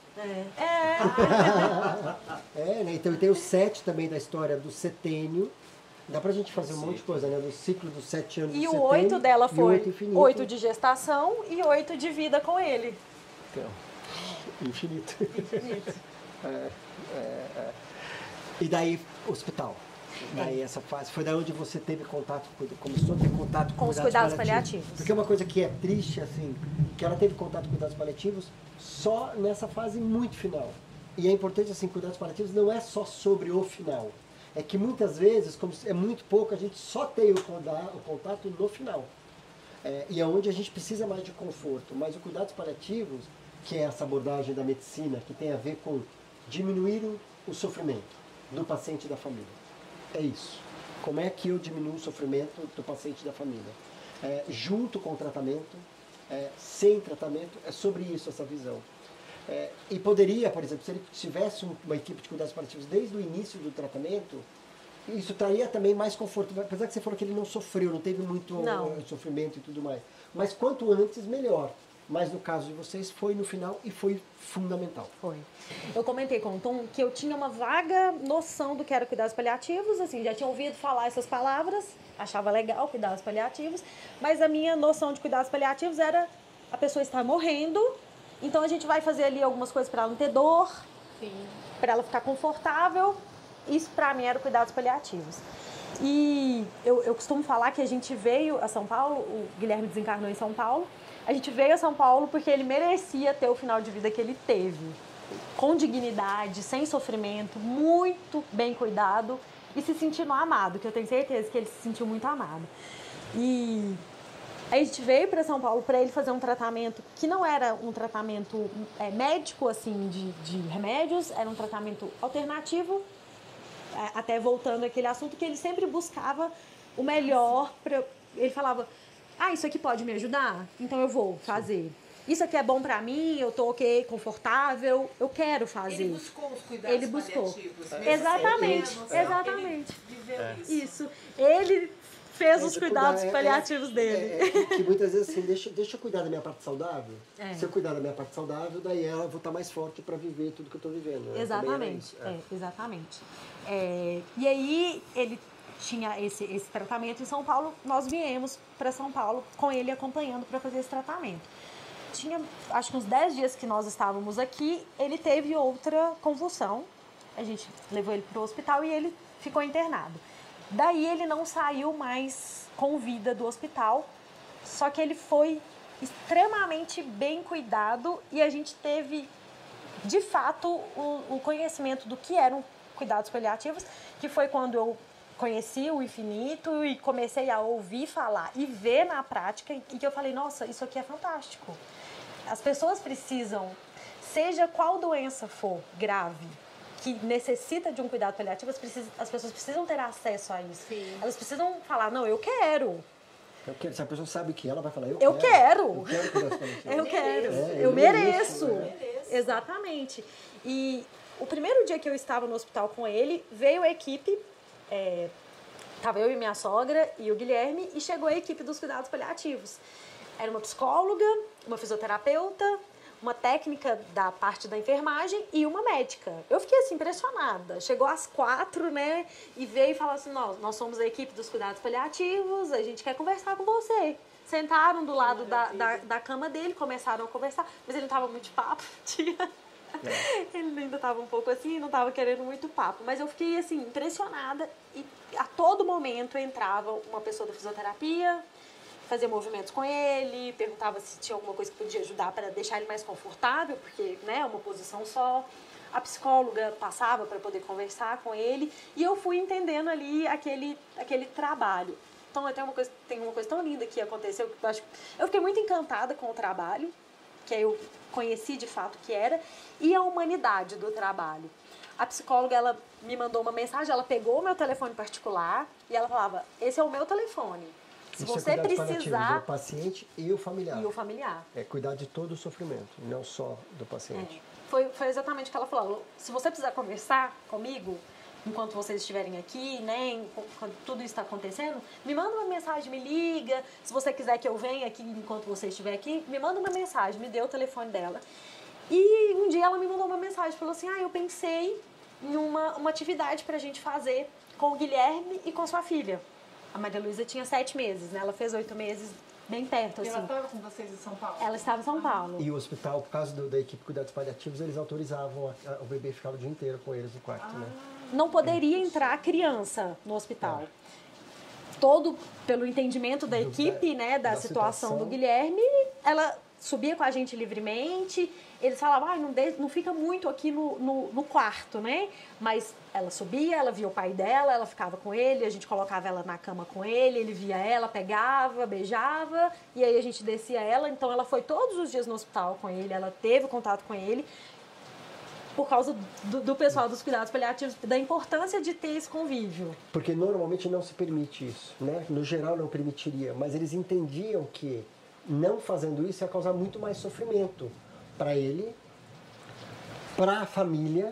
Né? Então tem o 7 também da história do setênio. Dá pra gente fazer um monte de coisa, né? Do ciclo dos 7 anos do setênio. E o 8 dela foi 8 de gestação e 8 de vida com ele. Então, infinito. E daí, hospital. Daí essa fase, foi da onde você teve contato, começou a ter contato com os cuidados paliativos. Porque é uma coisa que é triste, assim, que ela teve contato com cuidados paliativos só nessa fase muito final. E é importante, assim, cuidados paliativos não é só sobre o final. É que muitas vezes, como é muito pouco, a gente só tem o contato no final. E é onde a gente precisa mais de conforto. Mas o cuidados paliativos, que é essa abordagem da medicina, que tem a ver com diminuir o sofrimento do paciente e da família. É isso. Como é que eu diminuo o sofrimento do paciente e da família? Junto com o tratamento, sem tratamento, é sobre isso essa visão. E poderia, por exemplo, se ele tivesse uma equipe de cuidados paliativos desde o início do tratamento, isso traria também mais conforto. Apesar que você falou que ele não sofreu, não teve muito sofrimento e tudo mais. Mas quanto antes, melhor. Mas no caso de vocês, foi no final e foi fundamental. Foi. Eu comentei com o Tom que eu tinha uma vaga noção do que era cuidados paliativos, assim, já tinha ouvido falar essas palavras, achava legal cuidados paliativos, mas a minha noção de cuidados paliativos era a pessoa estar morrendo, então a gente vai fazer ali algumas coisas para ela não ter dor, para ela ficar confortável. Isso para mim era cuidados paliativos. E eu costumo falar que a gente veio a São Paulo, o Guilherme desencarnou em São Paulo, a gente veio a São Paulo porque ele merecia ter o final de vida que ele teve. Com dignidade, sem sofrimento, muito bem cuidado e se sentindo amado, que eu tenho certeza que ele se sentiu muito amado. E aí a gente veio para São Paulo para ele fazer um tratamento que não era um tratamento médico, assim, de remédios, era um tratamento alternativo, até voltando àquele assunto que ele sempre buscava o melhor. Ele falava, isso aqui pode me ajudar? Então eu vou fazer. Isso aqui é bom pra mim, eu tô ok, confortável, eu quero fazer. Ele buscou os cuidados paliativos. Exatamente. Ele viveu isso. Ele fez os cuidados paliativos dele. Que muitas vezes assim, deixa eu cuidar da minha parte saudável. Se eu cuidar da minha parte saudável, daí eu vou estar mais forte para viver tudo que eu tô vivendo. Exatamente. Exatamente. E aí ele tinha esse tratamento em São Paulo, nós viemos para São Paulo com ele acompanhando para fazer esse tratamento. Tinha, acho que uns 10 dias que nós estávamos aqui, ele teve outra convulsão. A gente levou ele para o hospital e ele ficou internado. Daí ele não saiu mais com vida do hospital, só que ele foi extremamente bem cuidado e a gente teve, de fato, o conhecimento do que eram cuidados paliativos, que foi quando eu conheci o Infinito e comecei a ouvir falar e ver na prática e que eu falei, nossa, isso aqui é fantástico. As pessoas precisam, seja qual doença for grave, que necessita de um cuidado paliativo, as pessoas precisam ter acesso a isso. Sim. Elas precisam falar, não, eu quero. Se a pessoa sabe o que ela vai falar, eu quero. Eu quero. Eu mereço. Exatamente. E o primeiro dia que eu estava no hospital com ele, veio a equipe, estava eu e minha sogra e o Guilherme, e chegou a equipe dos cuidados paliativos. Era uma psicóloga, uma fisioterapeuta, uma técnica da parte da enfermagem e uma médica. Eu fiquei assim, impressionada. Chegou às 4, né, e veio e falou assim, nós somos a equipe dos cuidados paliativos, a gente quer conversar com você. sentaram do lado da cama dele, começaram a conversar, mas ele não tava muito de papo, ele ainda tava um pouco assim, não tava querendo muito papo, mas eu fiquei assim, impressionada, e a todo momento entrava uma pessoa da fisioterapia, fazia movimentos com ele, perguntava se tinha alguma coisa que podia ajudar para deixar ele mais confortável, porque, né, é uma posição só. A psicóloga passava para poder conversar com ele, e eu fui entendendo ali aquele trabalho. Então, tem uma coisa tão linda que aconteceu, que eu fiquei muito encantada com o trabalho, que eu conheci de fato que era, e a humanidade do trabalho. A psicóloga, ela me mandou uma mensagem, ela pegou o meu telefone particular e ela falava, esse é o meu telefone. Se você precisar... do paciente e o familiar. E o familiar. É cuidar de todo o sofrimento, não só do paciente. Foi exatamente o que ela falou. Se você precisar conversar comigo, enquanto vocês estiverem aqui, né, quando tudo isso está acontecendo, me manda uma mensagem, me liga. Se você quiser que eu venha aqui enquanto você estiver aqui, me manda uma mensagem, me dê o telefone dela. E um dia ela me mandou uma mensagem, falou assim, eu pensei em uma atividade para a gente fazer com o Guilherme e com sua filha. A Maria Luísa tinha 7 meses, né? Ela fez 8 meses bem perto, assim. Ela estava com vocês em São Paulo? Ela estava em São Paulo. E o hospital, por causa da equipe de cuidados paliativos, eles autorizavam o bebê ficar o dia inteiro com eles no quarto, né? Não poderia entrar criança no hospital. Todo pelo entendimento da equipe, né, da situação do Guilherme, ela subia com a gente livremente. Eles falavam, não fica muito aqui no quarto, né? Mas ela subia, ela via o pai dela, ela ficava com ele, a gente colocava ela na cama com ele via ela, pegava, beijava, e aí a gente descia ela. Então ela foi todos os dias no hospital com ele, ela teve contato com ele, por causa do pessoal dos cuidados paliativos, da importância de ter esse convívio. Porque normalmente não se permite isso, né? No geral não permitiria, mas eles entendiam que não fazendo isso ia causar muito mais sofrimento para ele, para a família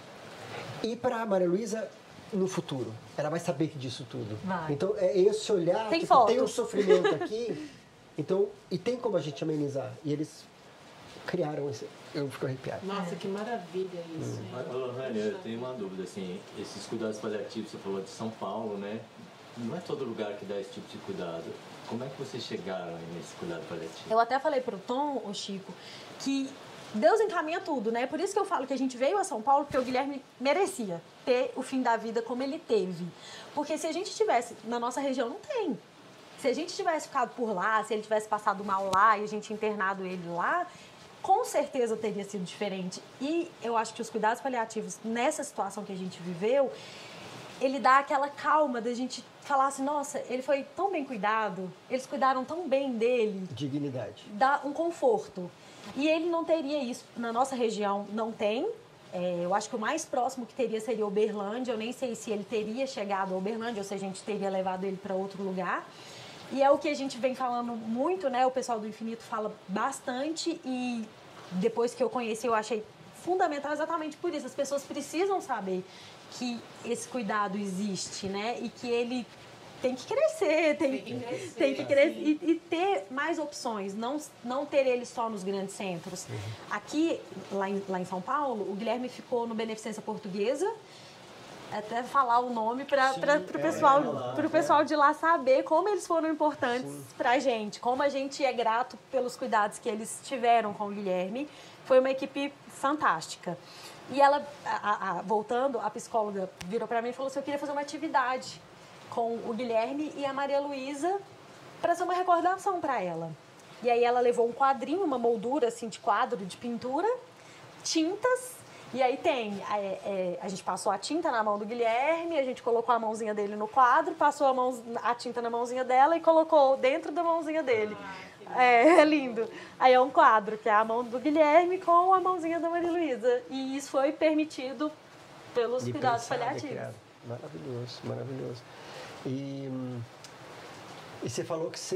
e para a Maria Luísa no futuro. Ela vai saber disso tudo. Vai. Então é esse olhar, tem um sofrimento aqui, então, e tem como a gente amenizar. E eles criaram isso. Eu fico arrepiado. Nossa, que maravilha isso. Lohane, eu tenho uma dúvida, assim, esses cuidados paliativos, você falou de São Paulo, né? Não é todo lugar que dá esse tipo de cuidado. Como é que vocês chegaram nesse cuidado paliativo? Eu até falei pro Tom, o Chico, que Deus encaminha tudo, né? Por isso que eu falo que a gente veio a São Paulo, porque o Guilherme merecia ter o fim da vida como ele teve. Porque se a gente tivesse, na nossa região não tem. Se a gente tivesse ficado por lá, se ele tivesse passado mal lá e a gente internado ele lá, com certeza teria sido diferente. E eu acho que os cuidados paliativos, nessa situação que a gente viveu, ele dá aquela calma da gente falar assim, nossa, ele foi tão bem cuidado, eles cuidaram tão bem dele. Dignidade. Dá um conforto. E ele não teria isso. Na nossa região não tem. Eu acho que o mais próximo que teria seria Uberlândia. Eu nem sei se ele teria chegado a Uberlândia ou se a gente teria levado ele para outro lugar. E é o que a gente vem falando muito, né? O pessoal do Infinito fala bastante e depois que eu conheci eu achei fundamental exatamente por isso. As pessoas precisam saber que esse cuidado existe, né? E que ele tem que crescer, tem que crescer e ter mais opções, não ter ele só nos grandes centros. Aqui, lá em São Paulo, o Guilherme ficou no Beneficência Portuguesa, até falar o nome para o pessoal de lá saber como eles foram importantes para a gente, como a gente é grato pelos cuidados que eles tiveram com o Guilherme. Foi uma equipe fantástica. E ela, voltando, a psicóloga virou para mim e falou assim, eu queria fazer uma atividade com o Guilherme e a Maria Luísa para ser uma recordação para ela. E aí ela levou um quadrinho, uma moldura assim de quadro de pintura, tintas, e aí a gente passou a tinta na mão do Guilherme, a gente colocou a mãozinha dele no quadro, passou a tinta na mãozinha dela e colocou dentro da mãozinha dele. É lindo. Aí é um quadro, que é a mão do Guilherme com a mãozinha da Maria Luísa. E isso foi permitido pelos cuidados paliativos. Maravilhoso, maravilhoso. E você falou que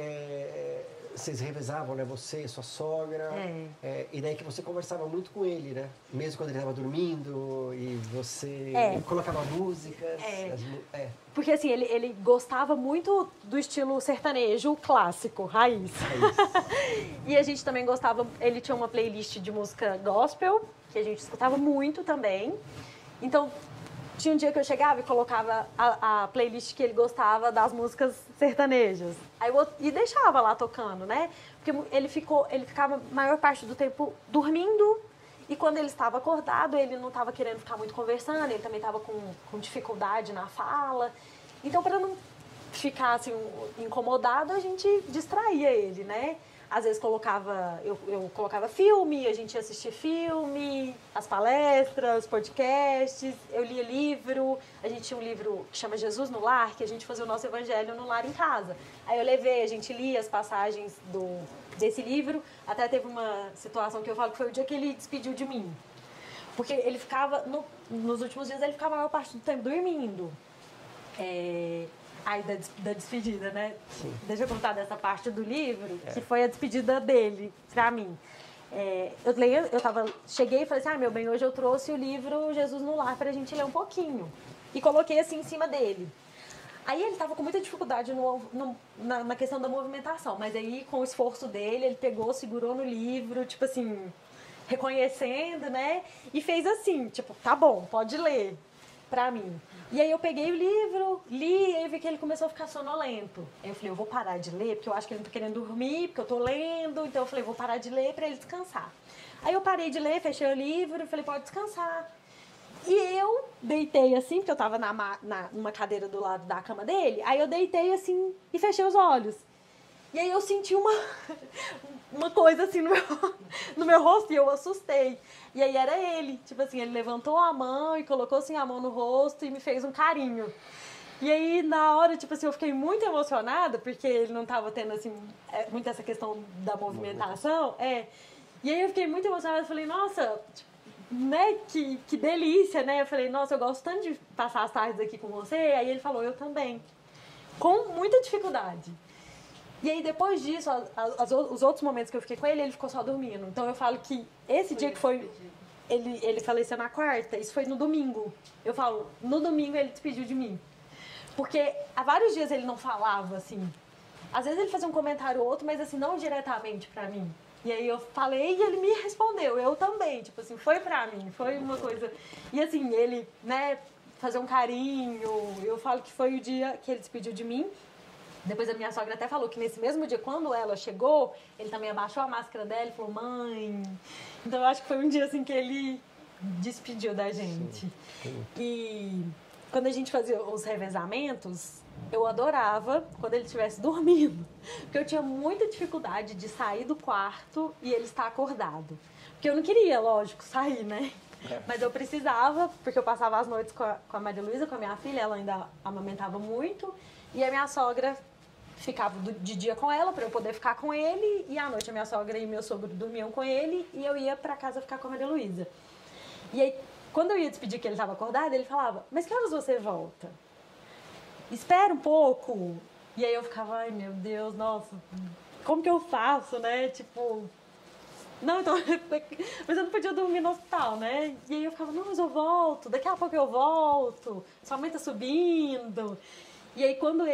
vocês revezavam, né? Você e sua sogra. E daí que você conversava muito com ele, né? Mesmo quando ele estava dormindo e você colocava músicas. Porque assim, ele gostava muito do estilo sertanejo clássico, raiz. E a gente também gostava, ele tinha uma playlist de música gospel, que a gente escutava muito também. Então, tinha um dia que eu chegava e colocava a playlist que ele gostava das músicas sertanejas. E deixava lá tocando, né? Porque ele ficava a maior parte do tempo dormindo. E quando ele estava acordado, ele não estava querendo ficar muito conversando, ele também estava com dificuldade na fala. Então, para não ficar assim, incomodado, a gente distraía ele, né? Às vezes eu colocava filme, a gente ia assistir filme, as palestras, podcasts, eu lia livro. A gente tinha um livro que chama Jesus no Lar, que a gente fazia o nosso evangelho no lar em casa. Aí eu levei, a gente lia as passagens desse livro. Até teve uma situação que eu falo que foi o dia que ele despediu de mim. Porque ele ficava, nos últimos dias, ele ficava a maior parte do tempo dormindo. Aí da despedida, né? Sim. Deixa eu contar dessa parte do livro, que foi a despedida dele, pra mim. Cheguei e falei assim, meu bem, hoje eu trouxe o livro Jesus no Lar pra gente ler um pouquinho. E coloquei assim em cima dele. Aí ele tava com muita dificuldade na questão da movimentação, mas aí com o esforço dele, ele pegou, segurou no livro, tipo assim, reconhecendo, né? E fez assim, tipo, tá bom, pode ler pra mim. E aí eu peguei o livro, li, e aí vi que ele começou a ficar sonolento. Aí eu falei, eu vou parar de ler, porque eu acho que ele não tá querendo dormir, porque eu tô lendo. Então eu falei, vou parar de ler pra ele descansar. Aí eu parei de ler, fechei o livro e falei, pode descansar. E eu deitei assim, porque eu tava numa cadeira do lado da cama dele. Aí eu deitei assim e fechei os olhos. E aí eu senti uma coisa assim no meu rosto e eu assustei. E aí era ele, tipo assim, ele levantou a mão e colocou assim a mão no rosto e me fez um carinho. E aí na hora, tipo assim, eu fiquei muito emocionada, porque ele não tava tendo assim, muito essa questão da movimentação. E aí eu fiquei muito emocionada, eu falei, nossa, tipo, né, que delícia, né? Eu falei, nossa, eu gosto tanto de passar as tardes aqui com você. Aí ele falou, eu também. Com muita dificuldade. E aí, depois disso, os outros momentos que eu fiquei com ele, ele ficou só dormindo. Então, eu falo que esse dia que foi... Ele faleceu na quarta, isso foi no domingo. Eu falo, no domingo ele despediu de mim. Porque há vários dias ele não falava, assim. Às vezes ele fazia um comentário ou outro, mas assim, não diretamente pra mim. E aí eu falei e ele me respondeu, eu também. Tipo assim, foi pra mim, foi uma coisa... E assim, ele, né, fazer um carinho. Eu falo que foi o dia que ele despediu de mim. Depois a minha sogra até falou que nesse mesmo dia, quando ela chegou, ele também abaixou a máscara dela e falou, mãe. Então eu acho que foi um dia assim que ele despediu da gente. Sim. E quando a gente fazia os revezamentos, eu adorava quando ele estivesse dormindo. Porque eu tinha muita dificuldade de sair do quarto e ele estar acordado. Porque eu não queria, lógico, sair, né? Mas eu precisava, porque eu passava as noites com a Maria Luísa, com a minha filha, ela ainda amamentava muito. E a minha sogra ficava de dia com ela, para eu poder ficar com ele. E à noite a minha sogra e meu sogro dormiam com ele. E eu ia para casa ficar com a Maria Luísa. E aí, quando eu ia despedir que ele estava acordado, ele falava, mas que horas você volta? Espera um pouco. E aí eu ficava, ai meu Deus, nossa, como que eu faço, né? Tipo, não, então, mas eu não podia dormir no hospital, né? E aí eu ficava, não, mas eu volto, daqui a pouco eu volto, sua mãe tá subindo. E aí quando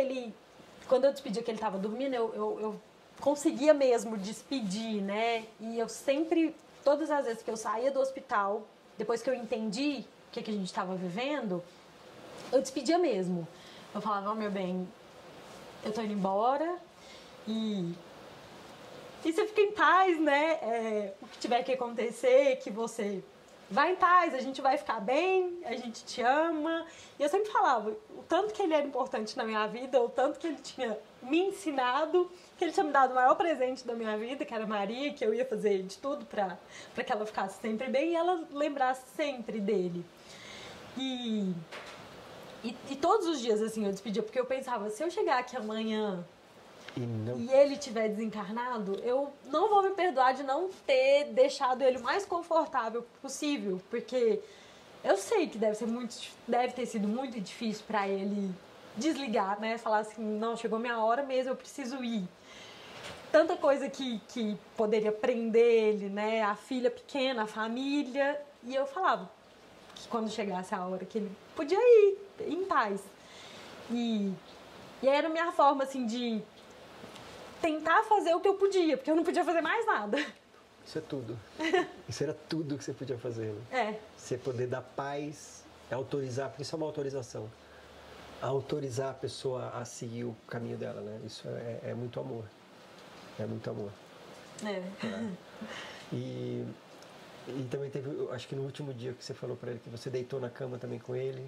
eu despedi que ele estava dormindo, eu conseguia mesmo despedir, né? E eu sempre, todas as vezes que eu saía do hospital, depois que eu entendi o que a gente estava vivendo, eu despedia mesmo. Eu falava, meu bem, eu tô indo embora e você fica em paz, né? O que tiver que acontecer, que você vai em paz, a gente vai ficar bem, a gente te ama. E eu sempre falava o tanto que ele era importante na minha vida, o tanto que ele tinha me ensinado, que ele tinha me dado o maior presente da minha vida, que era a Maria, que eu ia fazer de tudo pra que ela ficasse sempre bem e ela lembrasse sempre dele. E todos os dias, assim, eu despedia, porque eu pensava, se eu chegar aqui amanhã e ele tiver desencarnado, eu não vou me perdoar de não ter deixado ele o mais confortável possível, porque eu sei que deve ter sido muito difícil para ele desligar, né? Falar assim, não, chegou minha hora mesmo, eu preciso ir. Tanta coisa que poderia prender ele, né? A filha pequena, a família. E eu falava que quando chegasse a hora que ele podia ir em paz. E aí era a minha forma, assim, de tentar fazer o que eu podia, porque eu não podia fazer mais nada. Isso é tudo. Isso era tudo que você podia fazer, né? É. Você poder dar paz É autorizar, porque isso é uma autorização. Autorizar a pessoa a seguir o caminho dela, né? Isso é muito amor. É muito amor. E também teve, acho que no último dia que você falou para ele que você deitou na cama também com ele.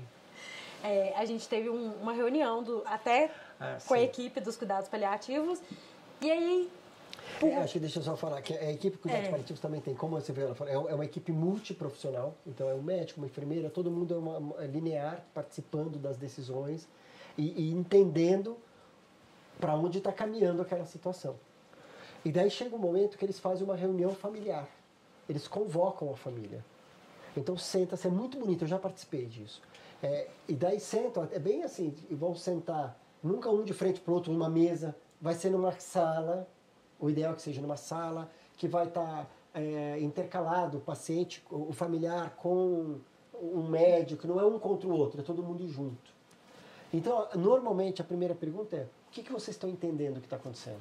A gente teve uma reunião com a equipe dos cuidados paliativos. E aí... acho que deixa eu só falar que a equipe de cuidados paliativos também tem, como você viu, ela falou, é uma equipe multiprofissional. Então é um médico, uma enfermeira, todo mundo é linear, participando das decisões e entendendo para onde está caminhando aquela situação. E daí chega um momento que eles fazem uma reunião familiar. Eles convocam a família. Então senta-se, é muito bonito, eu já participei disso. E daí sentam, é bem assim, e vão sentar, nunca um de frente para o outro numa mesa, vai ser numa sala, o ideal é que seja numa sala, que vai estar intercalado o paciente, o familiar com um médico, não é um contra o outro, é todo mundo junto. Então, normalmente a primeira pergunta é, o que vocês estão entendendo que está acontecendo?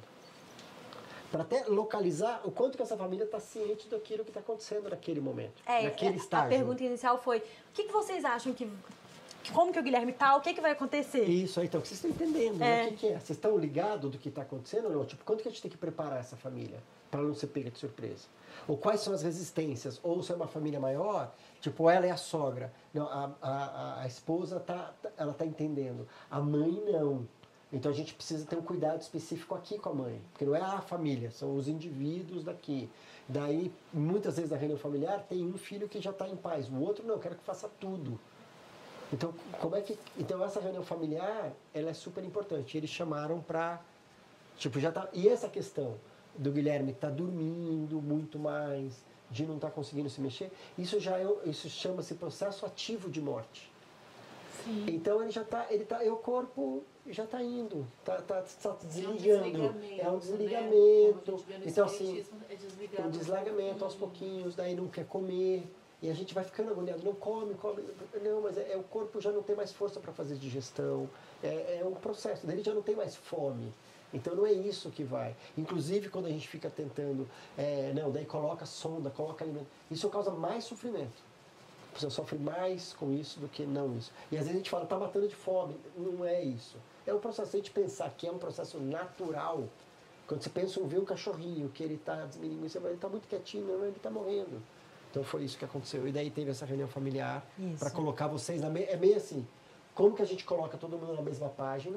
Para até localizar o quanto que essa família está ciente daquilo que está acontecendo naquele momento, naquele estágio. A pergunta inicial foi, o que vocês acham como que o Guilherme está, o que vai acontecer? Isso aí, então, o que vocês estão entendendo, né? O que é? Vocês estão ligados do que está acontecendo ou não? Tipo, quanto que a gente tem que preparar essa família para não ser pega de surpresa? Ou quais são as resistências? Ou se é uma família maior, tipo, ela é a sogra. Não, a esposa ela tá entendendo. A mãe não. Então a gente precisa ter um cuidado específico aqui com a mãe, porque não é a família, são os indivíduos daqui. Daí, muitas vezes na reunião familiar, tem um filho que já está em paz, o outro não, eu quero que faça tudo. Então, então essa reunião familiar, ela é super importante. Eles chamaram para, tipo, já tá. E essa questão do Guilherme estar dormindo muito mais, de não estar conseguindo se mexer, isso chama-se processo ativo de morte. Sim. Então o corpo já está indo, está desligando. É um desligamento. Né? Então assim, um desligamento aos pouquinhos, daí não quer comer. E a gente vai ficando agoniado, não come. Não, mas o corpo já não tem mais força para fazer digestão. É um processo, daí ele já não tem mais fome. Então não é isso que vai. Inclusive quando a gente fica tentando, daí coloca sonda, coloca alimento. Isso causa mais sofrimento. A pessoa sofre mais com isso do que não isso. E às vezes a gente fala, está matando de fome. Não é isso. É um processo, a gente pensar que é um processo natural. Quando você pensa, vê um cachorrinho, que ele está diminuindo, você vai, ele está muito quietinho, não, ele está morrendo. Então foi isso que aconteceu. E daí teve essa reunião familiar para colocar vocês é meio assim, como que a gente coloca todo mundo na mesma página?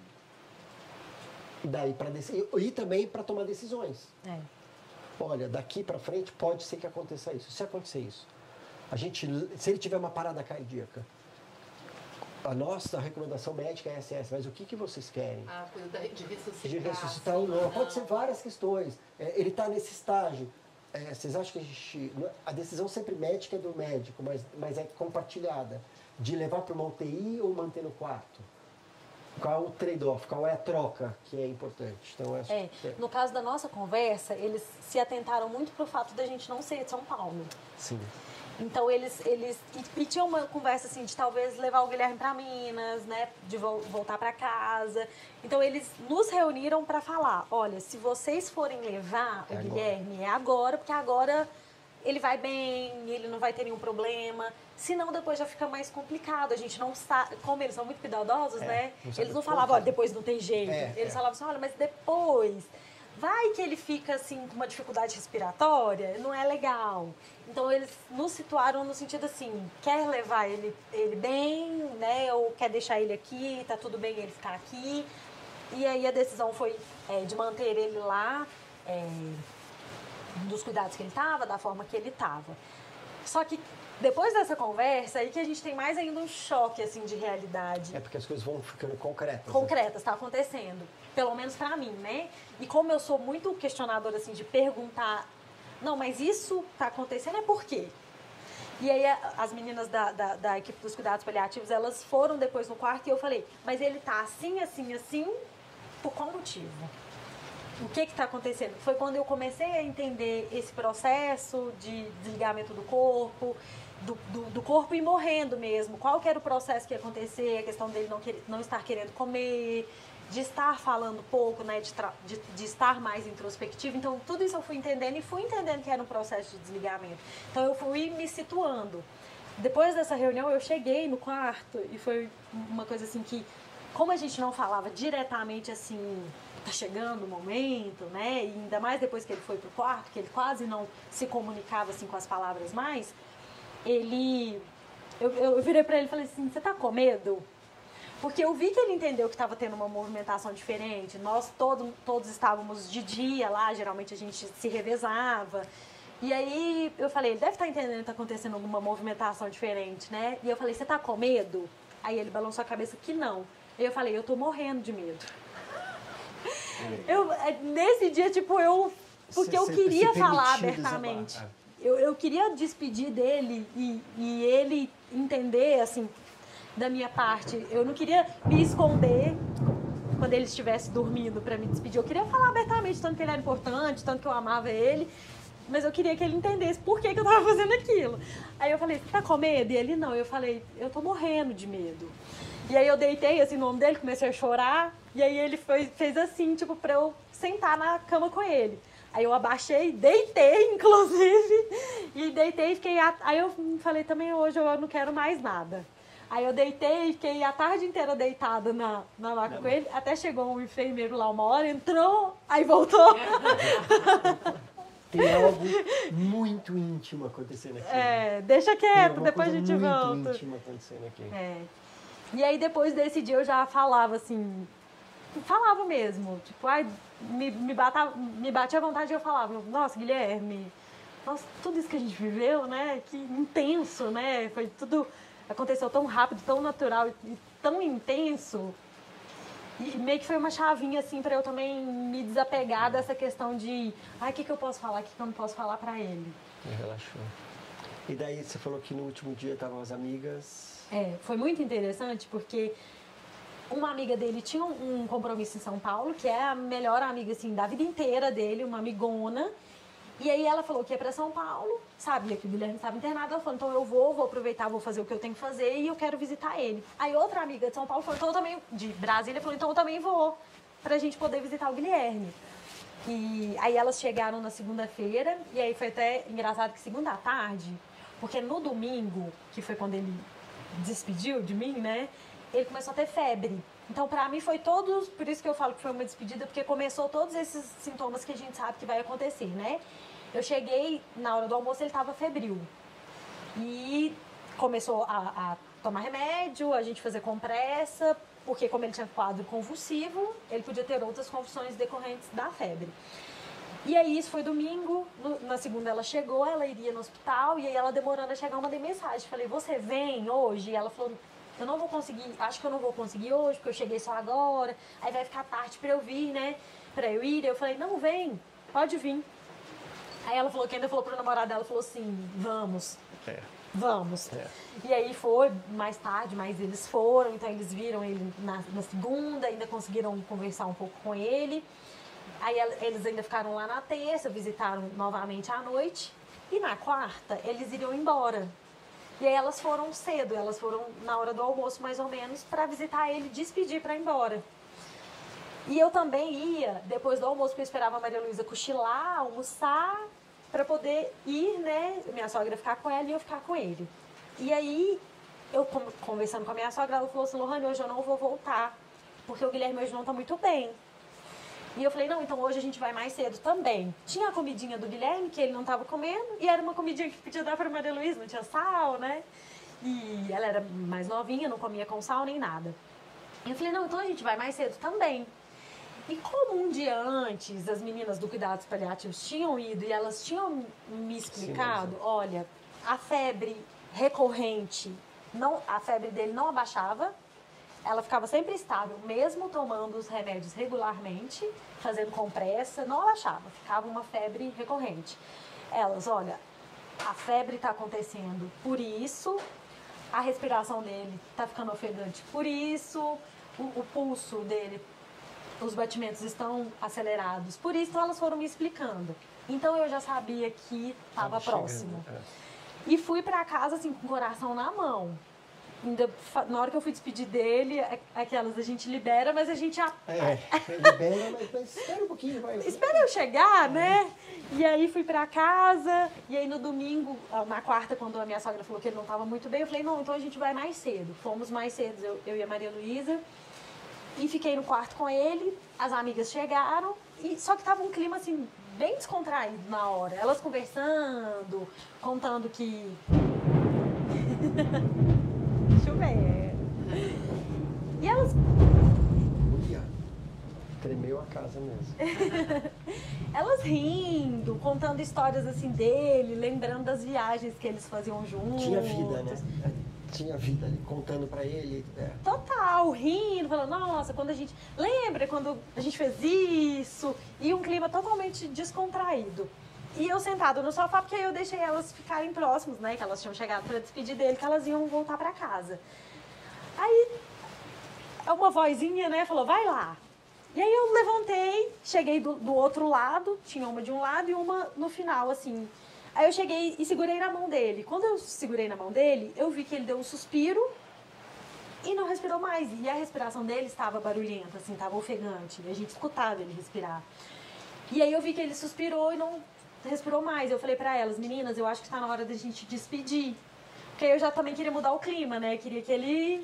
E daí para decidir, e também para tomar decisões. Olha, daqui para frente pode ser que aconteça isso. Se acontecer isso, se ele tiver uma parada cardíaca, a nossa recomendação médica é SS, mas o que vocês querem? De ressuscitar. De ressuscitar ou não. Pode ser várias questões. Ele está nesse estágio. Vocês acham que a decisão sempre médica é do médico, mas é compartilhada. De levar para uma UTI ou manter no quarto? Qual é o trade-off? Qual é a troca que é importante? Então, no caso da nossa conversa, eles se atentaram muito para o fato da gente não ser de São Paulo. Sim. Então eles tinham uma conversa assim de talvez levar o Guilherme para Minas, né, de voltar para casa. Então eles nos reuniram para falar, olha, se vocês forem levar o Guilherme, é agora, porque agora ele vai bem, ele não vai ter nenhum problema. Senão depois já fica mais complicado. A gente não sabe, como eles são muito cuidadosos, né? Eles não falavam, olha, depois não tem jeito. Eles falavam assim, olha, mas depois vai que ele fica assim com uma dificuldade respiratória, não é legal. Então eles nos situaram no sentido assim, quer levar ele bem, né? Ou quer deixar ele aqui, tá tudo bem ele ficar aqui. E aí a decisão foi de manter ele lá, dos cuidados que ele estava, da forma que ele estava. Só que depois dessa conversa, aí que a gente tem mais ainda um choque assim de realidade. É porque as coisas vão ficando concretas. Concretas, tá acontecendo. Pelo menos pra mim, né? E como eu sou muito questionadora assim de perguntar, não, mas isso tá acontecendo é por quê? E aí as meninas da equipe dos cuidados paliativos, elas foram depois no quarto e eu falei, mas ele tá assim, assim, assim, por qual motivo? O que está acontecendo? Foi quando eu comecei a entender esse processo de desligamento do corpo, do corpo ir morrendo mesmo. Qual que era o processo que ia acontecer, a questão dele não estar querendo comer, de estar falando pouco, né, de estar mais introspectivo. Então, tudo isso eu fui entendendo e fui entendendo que era um processo de desligamento. Então, eu fui me situando. depois dessa reunião eu cheguei no quarto e foi uma coisa assim que, como a gente não falava diretamente assim, tá chegando o momento, né? E ainda mais depois que ele foi pro quarto, que ele quase não se comunicava assim com as palavras mais, eu virei pra ele e falei assim, você tá com medo? Porque eu vi que ele entendeu que estava tendo uma movimentação diferente. Nós todos estávamos de dia lá, geralmente a gente se revezava. E aí eu falei, ele deve estar entendendo que está acontecendo alguma movimentação diferente, né? E eu falei, você tá com medo? Aí ele balançou a cabeça que não. E eu falei, eu tô morrendo de medo. Nesse dia, tipo, porque eu queria falar abertamente. Eu queria despedir dele e ele entender, assim, da minha parte. Eu não queria me esconder quando ele estivesse dormindo para me despedir. Eu queria falar abertamente, tanto que ele era importante, tanto que eu amava ele. Mas eu queria que ele entendesse por que eu tava fazendo aquilo. Aí eu falei, você tá com medo? E ele, não. Eu falei, eu tô morrendo de medo. E aí eu deitei, assim, no ombro dele, comecei a chorar. E aí ele fez assim, tipo, pra eu sentar na cama com ele. Aí eu abaixei, deitei, inclusive. E deitei e fiquei... Aí eu falei, também hoje eu não quero mais nada. Aí eu deitei e fiquei a tarde inteira deitada na maca com ele. Até chegou um enfermeiro lá 1 hora, entrou, aí voltou. Tem algo muito íntimo acontecendo aqui. Deixa quieto, depois a gente volta. Muito íntimo acontecendo aqui. E aí depois desse dia eu já falava assim, falava mesmo, tipo, me batia a vontade e eu falava, nossa, Guilherme, nossa, tudo isso que a gente viveu, né, que intenso, né, foi tudo, aconteceu tão rápido, tão natural e tão intenso. E meio que foi uma chavinha, assim, pra eu também me desapegar dessa questão de... o que eu posso falar, o que eu não posso falar pra ele. Relaxou. E daí você falou que no último dia estavam as amigas... Foi muito interessante, porque uma amiga dele tinha um compromisso em São Paulo, que é a melhor amiga, assim, da vida inteira dele, uma amigona. E aí ela falou que ia pra São Paulo, sabia que o Guilherme estava internado, ela falou, então eu vou aproveitar, vou fazer o que eu tenho que fazer e eu quero visitar ele. Aí outra amiga de São Paulo falou, então eu também, de Brasília, falou, então eu também vou, pra gente poder visitar o Guilherme. E aí elas chegaram na segunda-feira, e aí foi até engraçado que segunda à tarde, porque no domingo, que foi quando ele despediu de mim, né, ele começou a ter febre. Então, pra mim, foi todos, por isso que eu falo que foi uma despedida, porque começou todos esses sintomas que a gente sabe que vai acontecer, né? Eu cheguei, na hora do almoço, ele estava febril. E começou a tomar remédio, a gente fazer compressa, porque como ele tinha quadro convulsivo, ele podia ter outras convulsões decorrentes da febre. E aí, isso foi domingo, na segunda ela chegou, ela iria no hospital, e aí ela demorando a chegar, eu mandei mensagem. Falei, você vem hoje? E ela falou, eu não vou conseguir, acho que eu não vou conseguir hoje, porque eu cheguei só agora, aí vai ficar tarde pra eu vir, né? Pra eu ir. Eu falei, não, vem, pode vir. Aí ela falou que ainda falou pro namorado dela, falou assim, vamos. Vamos. E aí foi mais tarde, mas eles foram, então eles viram ele na segunda, ainda conseguiram conversar um pouco com ele. Aí eles ainda ficaram lá na terça, visitaram novamente à noite. E na quarta, eles iriam embora. E aí elas foram cedo, elas foram na hora do almoço mais ou menos, para visitar ele, despedir para ir embora. E eu também ia, depois do almoço, porque eu esperava a Maria Luísa cochilar, almoçar, para poder ir, né, minha sogra ficar com ela e eu ficar com ele. E aí, eu conversando com a minha sogra, ela falou assim, Lohane, hoje eu não vou voltar, porque o Guilherme hoje não tá muito bem. E eu falei, não, então hoje a gente vai mais cedo também. Tinha a comidinha do Guilherme, que ele não tava comendo, e era uma comidinha que podia dar pra Maria Luísa, não tinha sal, né? E ela era mais novinha, não comia com sal nem nada. E eu falei, não, então a gente vai mais cedo também. E como um dia antes as meninas do Cuidados Paliativos tinham ido e elas tinham me explicado, olha, a febre recorrente, a febre dele não abaixava, ela ficava sempre estável, mesmo tomando os remédios regularmente, fazendo compressa, não abaixava, ficava uma febre recorrente. Elas, olha, a febre está acontecendo por isso, a respiração dele está ficando ofegante por isso, o pulso dele, os batimentos estão acelerados por isso, então elas foram me explicando. Então eu já sabia que estava próximo. E fui para casa assim com o coração na mão. ainda, na hora que eu fui despedir dele, aquelas a gente libera, mas a gente já... libera, mas espera um pouquinho. Vai. Espera eu chegar, né? E aí fui pra casa, e aí no domingo, na quarta, quando a minha sogra falou que ele não estava muito bem, eu falei, não, então a gente vai mais cedo. Fomos mais cedo, eu e a Maria Luísa, e fiquei no quarto com ele, as amigas chegaram, só que tava um clima assim, bem descontraído na hora. Elas conversando, contando que... Deixa eu ver. E elas... Tremeu a casa mesmo. Elas rindo, contando histórias assim dele, lembrando das viagens que eles faziam juntos. Tinha vida, né? Tinha vida ali, contando pra ele. Total, rindo, falando, nossa, quando a gente... Lembra quando a gente fez isso? E um clima totalmente descontraído. E eu sentada no sofá, porque aí eu deixei elas ficarem próximas, né? Que elas tinham chegado pra despedir dele, que elas iam voltar pra casa. Aí, uma vozinha, né, falou, vai lá. E aí eu levantei, cheguei do outro lado, tinha uma de um lado e uma no final, assim. Aí eu cheguei e segurei na mão dele. Quando eu segurei na mão dele, eu vi que ele deu um suspiro e não respirou mais. E a respiração dele estava barulhenta, assim, estava ofegante. E a gente escutava ele respirar. E aí eu vi que ele suspirou e não respirou mais. Eu falei pra elas, meninas, eu acho que está na hora da gente despedir. Porque eu já também queria mudar o clima, né? Queria que ele...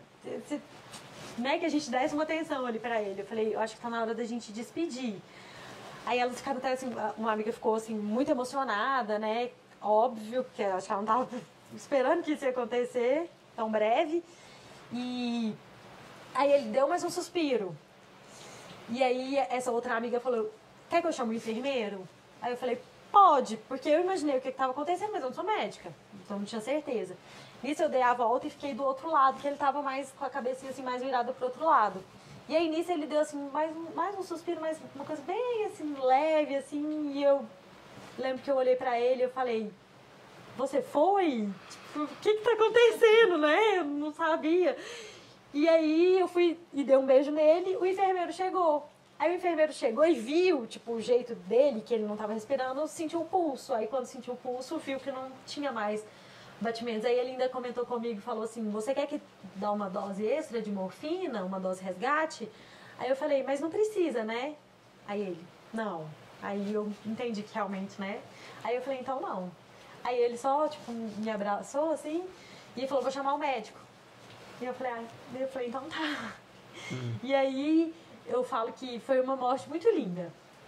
Né, que a gente desse uma atenção ali pra ele. Eu falei, eu acho que tá na hora da gente despedir. Aí elas ficaram até assim, uma amiga ficou assim, muito emocionada, né? Óbvio, porque acho que ela não tava esperando que isso ia acontecer tão breve. E aí ele deu mais um suspiro. E aí essa outra amiga falou, quer que eu chame o enfermeiro? Aí eu falei, pode, porque eu imaginei o que estava acontecendo, mas eu não sou médica, então não tinha certeza. Nisso eu dei a volta e fiquei do outro lado, que ele tava mais com a cabecinha assim, mais virada pro outro lado. E aí nisso ele deu assim, mais um suspiro, mais uma coisa bem assim, leve, assim, e eu lembro que eu olhei pra ele e eu falei, você foi? Tipo, o que tá acontecendo, né? Eu não sabia. E aí eu fui e dei um beijo nele, o enfermeiro chegou. Aí o enfermeiro chegou e viu, tipo, o jeito dele, que ele não tava respirando, sentiu o pulso. Aí quando sentiu o pulso, viu que não tinha mais batimentos. Aí ele ainda comentou comigo e falou assim, você quer que dá uma dose extra de morfina, uma dose resgate? Aí eu falei, mas não precisa, né? Aí ele, não. Aí eu entendi que realmente, né? Aí eu falei, então não. Aí ele só, tipo, me abraçou assim e falou, vou chamar o médico. E eu falei, então tá. E aí eu falo que foi uma morte muito linda.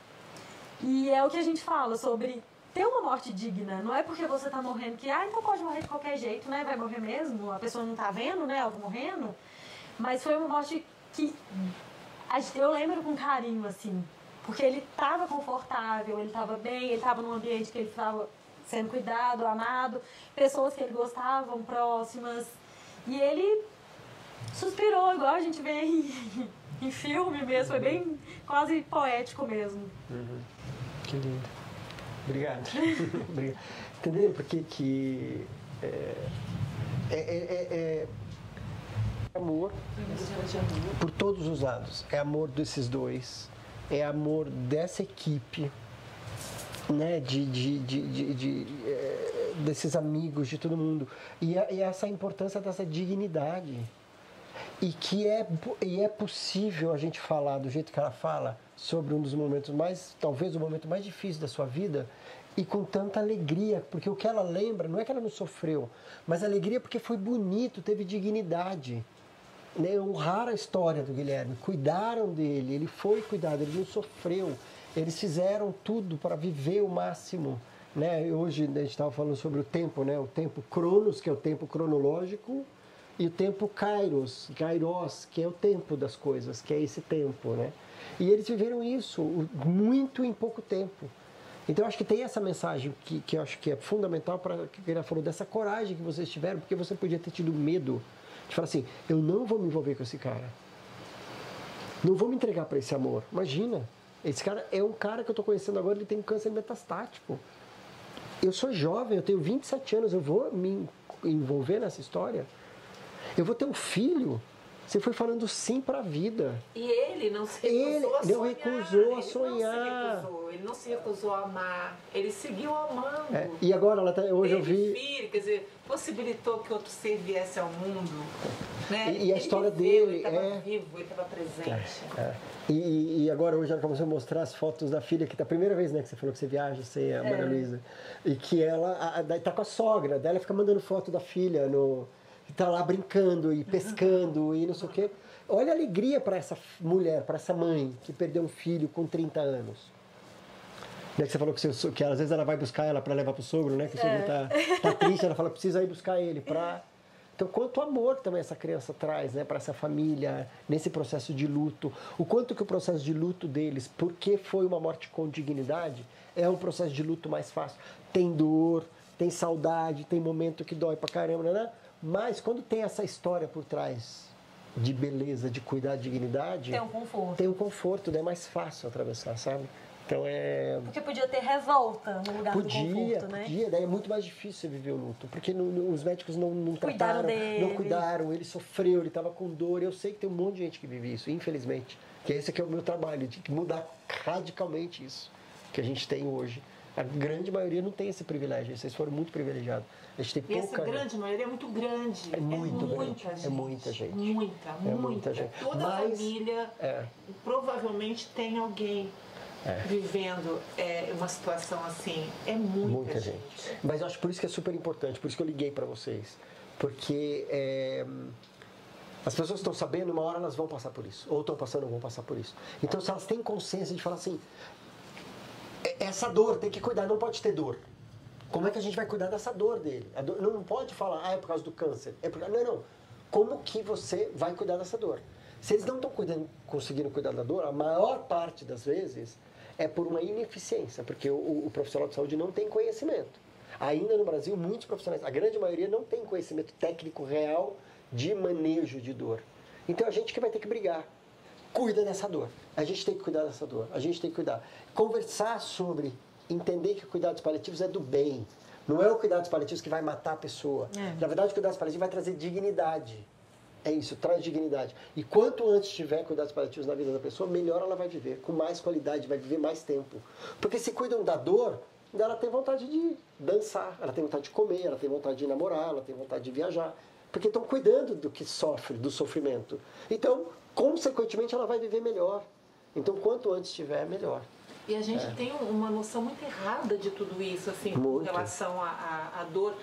E é o que a gente fala sobre ter uma morte digna. Não é porque você tá morrendo que, então pode morrer de qualquer jeito, né? Vai morrer mesmo, a pessoa não tá vendo, né? Ela tá morrendo. Mas foi uma morte que eu lembro com carinho, assim. Porque ele tava confortável, ele tava bem, ele tava num ambiente que ele tava sendo cuidado, amado, pessoas que ele gostavam, próximas. E ele suspirou, igual a gente vê em filme mesmo, foi bem quase poético mesmo. Que lindo. Obrigado. Obrigado. Entendeu? Porque amor por todos os lados. É amor desses dois, é amor dessa equipe, né? Desses amigos, de todo mundo. E essa importância dessa dignidade. E que é possível a gente falar do jeito que ela fala sobre um dos momentos talvez o momento mais difícil da sua vida, e com tanta alegria, porque o que ela lembra não é que ela não sofreu, mas alegria porque foi bonito, teve dignidade, né? Honrar a história do Guilherme, cuidaram dele, ele foi cuidado, ele não sofreu, eles fizeram tudo para viver o máximo, né? Hoje a gente estava falando sobre o tempo, né? O tempo Cronos, que é o tempo cronológico, e o tempo Kairos, que é o tempo das coisas, que é esse tempo, né? E eles viveram isso muito em pouco tempo. Então eu acho que tem essa mensagem que eu acho que é fundamental para o que ele falou, dessa coragem que vocês tiveram, porque você podia ter tido medo de falar assim, eu não vou me envolver com esse cara. Não vou me entregar para esse amor. Imagina, esse cara é um cara que eu estou conhecendo agora, ele tem câncer metastático. Eu sou jovem, eu tenho 27 anos, eu vou me envolver nessa história? Eu vou ter um filho Você foi falando sim para a vida. E ele não se recusou a sonhar. Ele não se recusou a amar. Ele seguiu amando. E agora, hoje eu vi... Filho, quer dizer, possibilitou que outro ser viesse ao mundo. Né? E a história dele... Ele estava vivo, ele estava presente. E agora, hoje ela começou a mostrar as fotos da filha, que tá a primeira vez, né, que você falou que você viaja sem a Maria Luísa. E que ela tá com a sogra, daí ela fica mandando foto da filha que tá lá brincando e pescando e não sei o quê. Olha a alegria para essa mulher, para essa mãe que perdeu um filho com 30 anos. Né, que você falou que às vezes ela vai buscar ela para levar pro sogro, né? Que o sogro tá triste, ela fala, precisa ir buscar ele para... Então, quanto amor também essa criança traz, né, para essa família, nesse processo de luto. O quanto que o processo de luto deles, porque foi uma morte com dignidade, é um processo de luto mais fácil. Tem dor, tem saudade, tem momento que dói pra caramba, né? Mas quando tem essa história por trás de beleza, de cuidar, de dignidade... Tem um conforto. Tem um conforto, né? É mais fácil atravessar, sabe? Então Porque podia ter revolta no lugar do conforto, né? Podia, daí é muito mais difícil você viver o luto, porque os médicos não trataram, não cuidaram, ele sofreu, ele estava com dor. Eu sei que tem um monte de gente que vive isso, infelizmente. Que esse aqui é o meu trabalho, de mudar radicalmente isso que a gente tem hoje. A grande maioria não tem esse privilégio, vocês foram muito privilegiados. A gente tem pouca... essa grande maioria é muito grande. É muito grande. Muita gente. É muita gente. Muita gente. Toda a família provavelmente tem alguém vivendo uma situação assim. É muita gente. Mas eu acho por isso que é super importante, por isso que eu liguei para vocês. Porque as pessoas estão sabendo, uma hora elas vão passar por isso. Ou estão passando ou vão passar por isso. Então, se elas têm consciência de falar assim, essa dor, tem que cuidar, não pode ter dor. Como é que a gente vai cuidar dessa dor dele? A dor, não pode falar, é por causa do câncer. Não. Como que você vai cuidar dessa dor? Se eles não estão conseguindo cuidar da dor, a maior parte das vezes é por uma ineficiência, porque o profissional de saúde não tem conhecimento. Ainda no Brasil, muitos profissionais, a grande maioria, não tem conhecimento técnico real de manejo de dor. Então a gente que vai ter que brigar. Cuida dessa dor. A gente tem que cuidar dessa dor. A gente tem que cuidar. Conversar sobre, entender que cuidados paliativos é do bem. Não é o cuidados paliativos que vai matar a pessoa. Na verdade, o cuidados paliativos vai trazer dignidade. É isso, traz dignidade. E quanto antes tiver cuidados paliativos na vida da pessoa, melhor ela vai viver, com mais qualidade, vai viver mais tempo. Porque se cuidam da dor, ela tem vontade de dançar, ela tem vontade de comer, ela tem vontade de namorar, ela tem vontade de viajar. Porque estão cuidando do que sofre, do sofrimento. Então, consequentemente, ela vai viver melhor. Então, quanto antes tiver, melhor. E a gente tem uma noção muito errada de tudo isso, assim, com relação à dor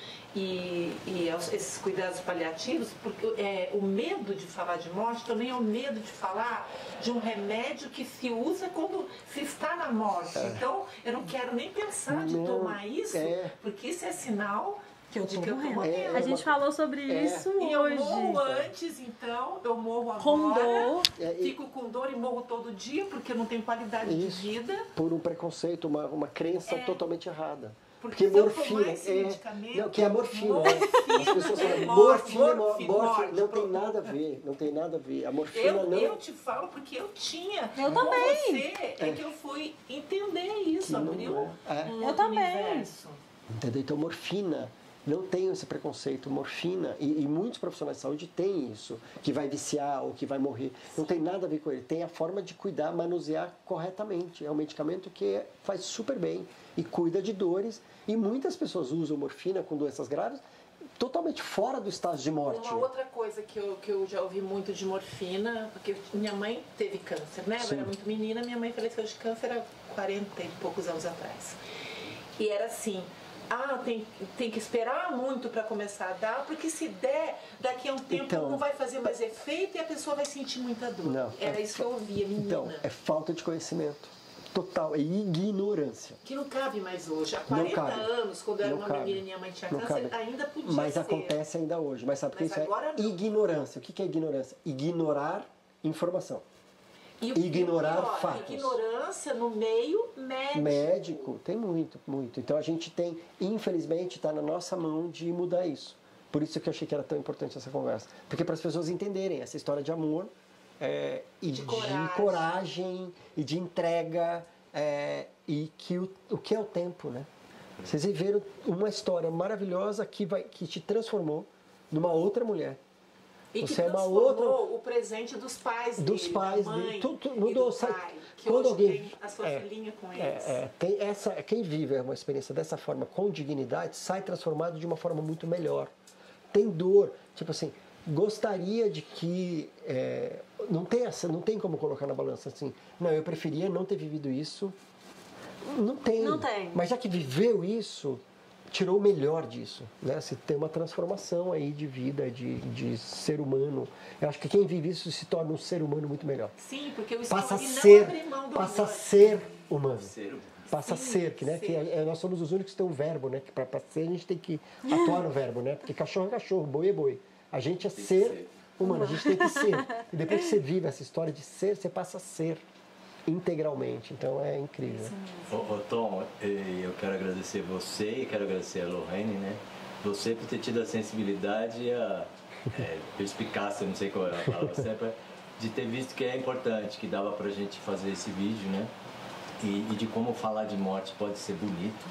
e esses cuidados paliativos, porque o medo de falar de morte também é o medo de falar de um remédio que se usa quando se está na morte. Então, eu não quero nem pensar de tomar isso, porque isso é sinal... que eu tô morrendo. A gente falou sobre isso e hoje. Eu morro antes, então, eu morro agora. Com dor. Fico com dor e morro todo dia, porque eu não tenho qualidade de vida. Por um preconceito, uma crença totalmente errada. Porque morfina que é morfina. As pessoas falam, morfina não tem nada a ver. Não tem nada a ver. A morfina não... Eu te falo porque eu tinha. Eu também. Você é que eu fui entender isso, abriu eu também. Entendeu? Então, morfina... Não tem esse preconceito, morfina, e muitos profissionais de saúde têm isso, que vai viciar ou que vai morrer. Não tem nada a ver com ele. Tem a forma de cuidar, manusear corretamente. É um medicamento que faz super bem e cuida de dores. E muitas pessoas usam morfina com doenças graves totalmente fora do estágio de morte. Uma outra coisa que eu já ouvi muito de morfina, porque minha mãe teve câncer, né? Ela era muito menina, minha mãe faleceu de câncer há 40 e poucos anos atrás. E era assim... tem que esperar muito para começar a dar, porque se der, daqui a um tempo não vai fazer mais efeito e a pessoa vai sentir muita dor. Era isso que eu ouvia, menina. Então, é falta de conhecimento. Total, é ignorância. Que não cabe mais hoje. Há 40 anos, quando eu era uma menina e minha mãe tinha câncer, ainda podia Mas acontece ainda hoje. Mas sabe o que isso é? Ignorância. O que é ignorância? Ignorar informação. Ignorar fatos. Ignorância no meio médico. Tem muito. Então a gente tem, infelizmente, está na nossa mão de mudar isso. Por isso que eu achei que era tão importante essa conversa. Porque para as pessoas entenderem essa história de amor e de coragem e de entrega e que o que é o tempo, né? Vocês viveram uma história maravilhosa que te transformou numa outra mulher. E você é uma outra. O presente dos pais dele. Dos pais dele. Tudo mudou. Que quando alguém tem a sua filhinha com eles. Tem quem vive uma experiência dessa forma, com dignidade, sai transformado de uma forma muito melhor. Tem dor. Tipo assim, gostaria de que... não tem como colocar na balança assim. Não, eu preferia não ter vivido isso. Não tem. Mas já que viveu isso, tirou o melhor disso, né? Se tem uma transformação aí de vida, de ser humano. Eu acho que quem vive isso se torna um ser humano muito melhor. Sim, porque o passa a ser humano. Passa a ser, que, né? Que nós somos os únicos que têm um verbo, né? Que para ser a gente tem que atuar no verbo, né? Porque cachorro é cachorro, boi é boi. A gente é ser humano, a gente tem que ser. E depois que você vive essa história de ser, você passa a ser integralmente, então é incrível. Tom, eu quero agradecer você e quero agradecer a Lorraine, né? Você por ter tido a sensibilidade e a perspicácia, não sei qual é a palavra certa, de ter visto que é importante, que dava pra gente fazer esse vídeo, né? E de como falar de morte pode ser bonito.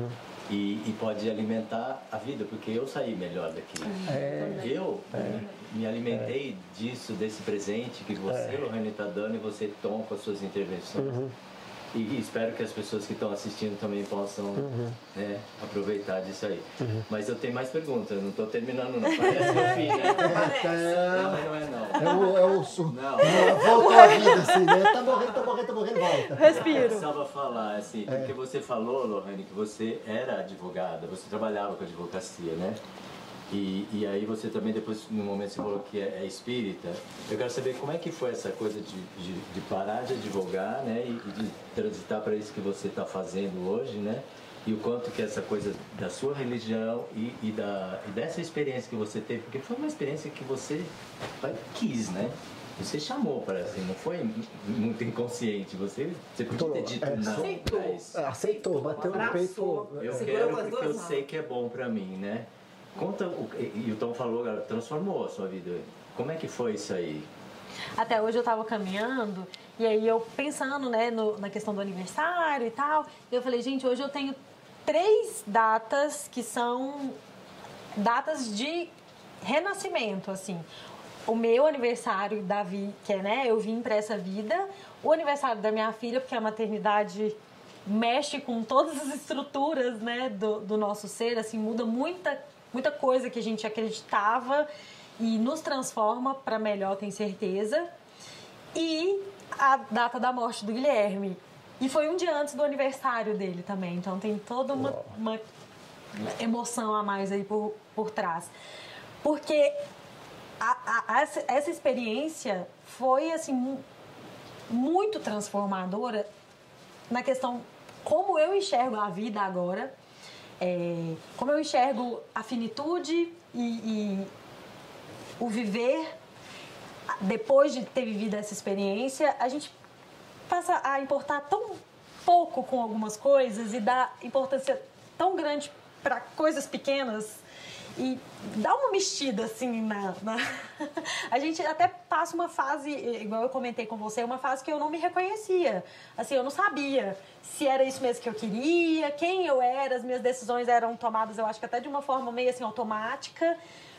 E pode alimentar a vida, porque eu saí melhor daqui. Eu me alimentei disso, desse presente que você, Lorraine, está dando, e você, Tom, com as suas intervenções. E espero que as pessoas que estão assistindo também possam aproveitar disso aí. Mas eu tenho mais perguntas, eu não estou terminando não. Parece que eu fiz, né? Não, mas não é não. É o sul. Não. Voltou a vida, assim, né? Tá morrendo, volta. Respiro. Eu precisava falar, assim, porque você falou, Lorraine, que você era advogada, você trabalhava com advocacia, né? E aí você também depois, no momento, você falou que é espírita. Eu quero saber como é que foi essa coisa de parar de advogar, né? E de transitar para isso que você está fazendo hoje, né? E o quanto que essa coisa da sua religião e dessa experiência que você teve, porque foi uma experiência que você quis, né? Você chamou para assim, não foi muito inconsciente. Você podia ter dito não. Aceitou, bateu no peito. Eu quero porque eu sei que é bom para mim, né? Conta, e o Tom falou, transformou a sua vida. Como é que foi isso aí? Até hoje eu estava caminhando, e aí eu pensando, né, na questão do aniversário e tal, eu falei, gente, hoje eu tenho 3 datas que são datas de renascimento, assim. O meu aniversário, Davi, que é, né, eu vim para essa vida. O aniversário da minha filha, porque a maternidade mexe com todas as estruturas, né, do nosso ser, assim, muda muita coisa que a gente acreditava e nos transforma para melhor, tenho certeza. E a data da morte do Guilherme. E foi um dia antes do aniversário dele também, então tem toda uma emoção a mais aí por trás. Porque essa experiência foi, assim, muito transformadora na questão como eu enxergo a vida agora, como eu enxergo a finitude e o viver. Depois de ter vivido essa experiência, a gente passa a importar tão pouco com algumas coisas e dar importância tão grande para coisas pequenas e dá uma mexida assim a gente até passa uma fase, igual eu comentei com você, uma fase que eu não me reconhecia, assim, eu não sabia se era isso mesmo que eu queria, quem eu era, as minhas decisões eram tomadas, eu acho que até de uma forma meio assim automática.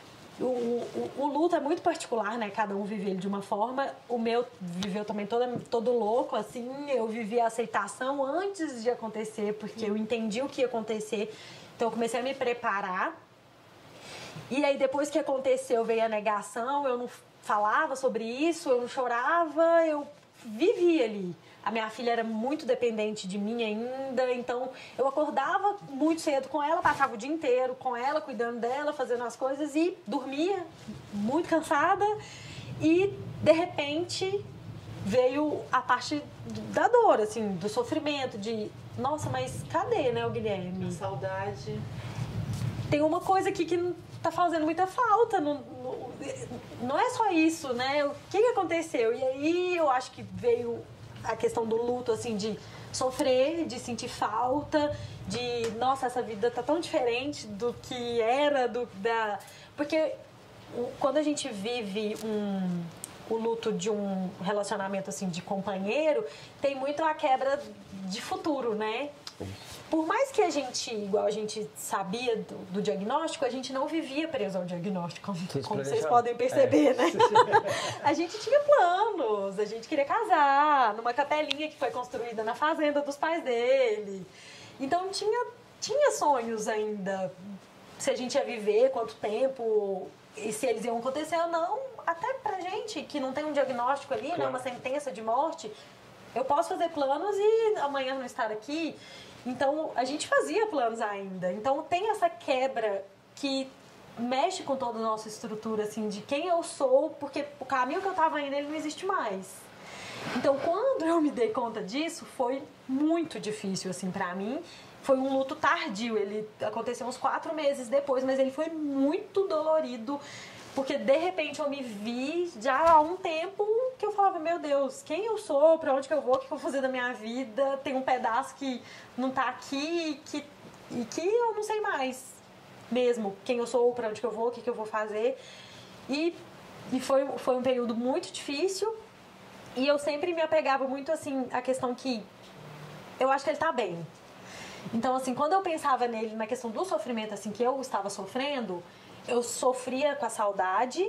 O luto é muito particular, né? Cada um vive ele de uma forma. O meu viveu também todo louco, assim. Eu vivi a aceitação antes de acontecer, porque eu entendi o que ia acontecer. Então, eu comecei a me preparar. E aí, depois que aconteceu, veio a negação. Eu não falava sobre isso, eu não chorava, eu vivia ali. A minha filha era muito dependente de mim ainda, então eu acordava muito cedo com ela, passava o dia inteiro com ela, cuidando dela, fazendo as coisas e dormia muito cansada. E, de repente, veio a parte da dor, assim, do sofrimento, de... Nossa, mas cadê, né, o Guilherme? A saudade. Tem uma coisa aqui que tá fazendo muita falta, não é só isso, né? O que aconteceu? E aí eu acho que veio a questão do luto, assim, de sofrer, de sentir falta, de, nossa, essa vida tá tão diferente do que era, porque quando a gente vive o luto de um relacionamento, assim, de companheiro, tem muito a quebra de futuro, né? por mais que a gente, igual a gente sabia do diagnóstico, a gente não vivia preso ao diagnóstico, como vocês podem perceber, né? A gente tinha planos, a gente queria casar numa capelinha que foi construída na fazenda dos pais dele. Então tinha sonhos ainda, se a gente ia viver, quanto tempo, e se eles iam acontecer ou não. Até pra gente que não tem um diagnóstico ali, né, uma sentença de morte, eu posso fazer planos e amanhã não estar aqui. Então, a gente fazia planos ainda. Então, tem essa quebra que mexe com toda a nossa estrutura, assim, de quem eu sou, porque o caminho que eu tava indo, ele não existe mais. Então, quando eu me dei conta disso, foi muito difícil, assim, pra mim. Foi um luto tardio, ele aconteceu uns 4 meses depois, mas ele foi muito dolorido, porque de repente eu me vi já há um tempo que eu falava, meu Deus, quem eu sou, pra onde que eu vou, o que eu vou fazer da minha vida, tem um pedaço que não tá aqui e que eu não sei mais mesmo quem eu sou, pra onde que eu vou, o que eu vou fazer. E foi um período muito difícil e eu sempre me apegava muito, assim, à questão que eu acho que ele tá bem. Então, assim, quando eu pensava nele, na questão do sofrimento, assim, que eu estava sofrendo, eu sofria com a saudade,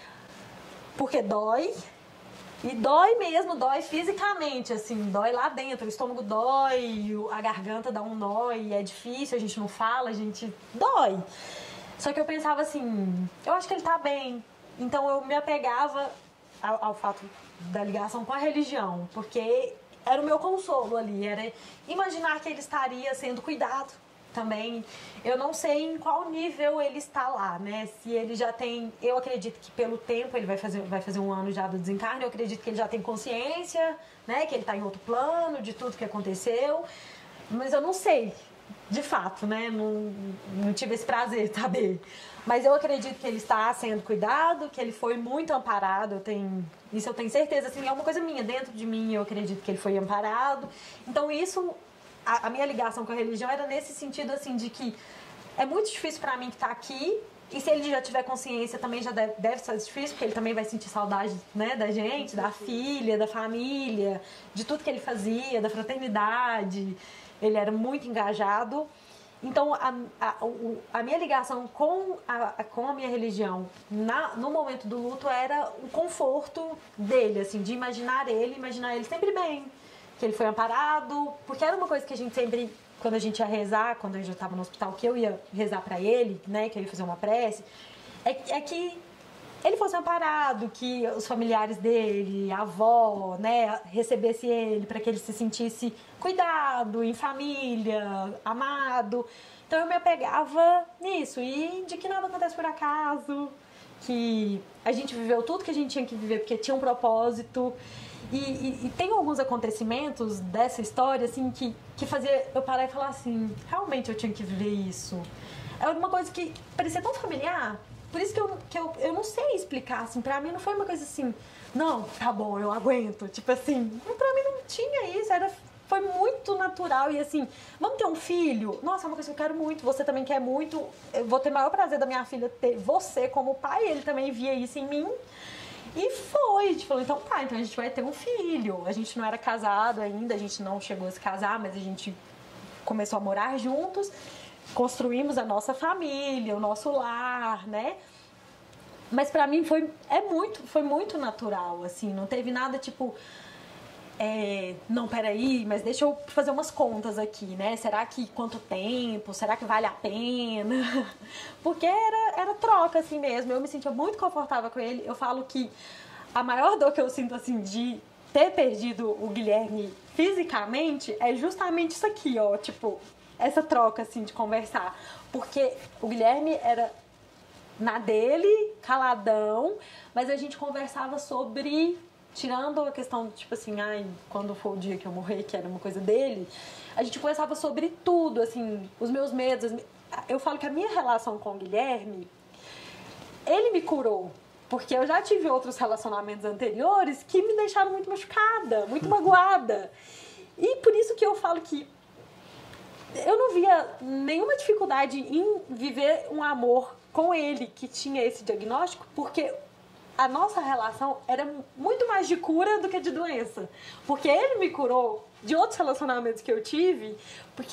porque dói, e dói mesmo, dói fisicamente, assim, dói lá dentro, o estômago dói, a garganta dá um nó e é difícil, a gente não fala, a gente dói. Só que eu pensava assim, eu acho que ele tá bem, então eu me apegava ao fato da ligação com a religião, porque era o meu consolo ali, era imaginar que ele estaria sendo cuidado também. Eu não sei em qual nível ele está lá, né? Se ele já tem... Eu acredito que pelo tempo, ele vai fazer um ano já do desencarne, eu acredito que ele já tem consciência, né? Que ele está em outro plano de tudo que aconteceu. Mas eu não sei, de fato, né? Não tive esse prazer de saber. Mas eu acredito que ele está sendo cuidado, que ele foi muito amparado. Isso eu tenho certeza, assim, é uma coisa minha, dentro de mim eu acredito que ele foi amparado. Então isso... A minha ligação com a religião era nesse sentido, assim, de que é muito difícil pra mim que tá aqui, e se ele já tiver consciência também já deve ser difícil, porque ele também vai sentir saudade, né, da gente, da filha, da família, de tudo que ele fazia, da fraternidade. Ele era muito engajado. Então, a minha ligação com a minha religião no momento do luto era o conforto dele, assim, de imaginar ele sempre bem, que ele foi amparado, porque era uma coisa que a gente sempre, quando a gente ia rezar, quando eu já estava no hospital, que eu ia rezar para ele, né, que eu ia fazer uma prece, é que ele fosse amparado, que os familiares dele, a avó, né, recebesse ele, para que ele se sentisse cuidado, em família, amado. Então eu me apegava nisso, e de que nada acontece por acaso, que a gente viveu tudo que a gente tinha que viver, porque tinha um propósito. E tem alguns acontecimentos dessa história, assim, que fazia eu parar e falar assim, realmente eu tinha que viver isso. Era uma coisa que parecia tão familiar, por isso que eu não sei explicar, assim, pra mim não foi uma coisa assim, não, tá bom, eu aguento, tipo assim, pra mim não tinha isso, foi muito natural e assim, vamos ter um filho? Nossa, é uma coisa que eu quero muito, você também quer muito, eu vou ter o maior prazer da minha filha ter você como pai, ele também via isso em mim. E foi, a gente falou, então tá, então a gente vai ter um filho. A gente não era casado ainda, a gente não chegou a se casar, mas a gente começou a morar juntos, construímos a nossa família, o nosso lar, né? Mas pra mim foi muito natural, assim, não teve nada tipo... não, peraí, mas deixa eu fazer umas contas aqui, né? Será que quanto tempo? Será que vale a pena? Porque era troca, assim mesmo. Eu me sentia muito confortável com ele. Eu falo que a maior dor que eu sinto, assim, de ter perdido o Guilherme fisicamente é justamente isso aqui, ó. Tipo, essa troca, assim, de conversar. Porque o Guilherme era na dele, caladão, mas a gente conversava sobre... Tirando a questão, tipo assim, quando for o dia que eu morrer, que era uma coisa dele, a gente conversava sobre tudo, assim, os meus medos. Eu falo que a minha relação com o Guilherme, ele me curou, porque eu já tive outros relacionamentos anteriores que me deixaram muito machucada, muito magoada. E por isso que eu falo que eu não via nenhuma dificuldade em viver um amor com ele que tinha esse diagnóstico, porque... a nossa relação era muito mais de cura do que de doença. Porque ele me curou de outros relacionamentos que eu tive, porque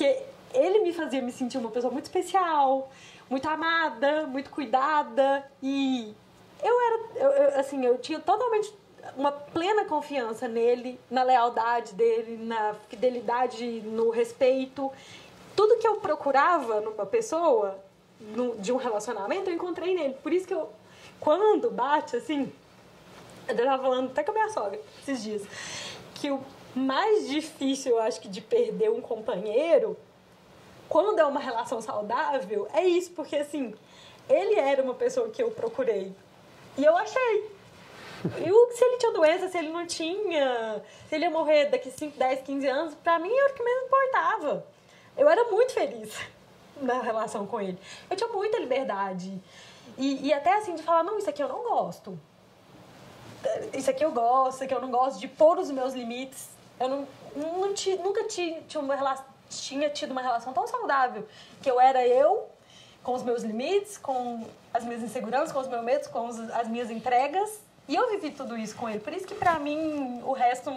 ele me fazia me sentir uma pessoa muito especial, muito amada, muito cuidada. E eu tinha totalmente uma plena confiança nele, na lealdade dele, na fidelidade, no respeito. Tudo que eu procurava numa pessoa, de um relacionamento, eu encontrei nele. Por isso que quando bate, assim, eu tava falando até com a minha sogra esses dias, que o mais difícil, eu acho, que de perder um companheiro, quando é uma relação saudável, é isso. Porque, assim, ele era uma pessoa que eu procurei. E eu achei. Se ele tinha doença, se ele não tinha, se ele ia morrer daqui 5, 10, 15 anos, pra mim era o que menos importava. Eu era muito feliz na relação com ele. Eu tinha muita liberdade. E até assim, de falar, não, isso aqui eu não gosto. Isso aqui eu gosto, isso aqui eu não gosto, de pôr os meus limites. Eu nunca tinha tido uma relação tão saudável, que eu era eu, com os meus limites, com as minhas inseguranças, com os meus medos, com as minhas entregas. E eu vivi tudo isso com ele. Por isso que pra mim o resto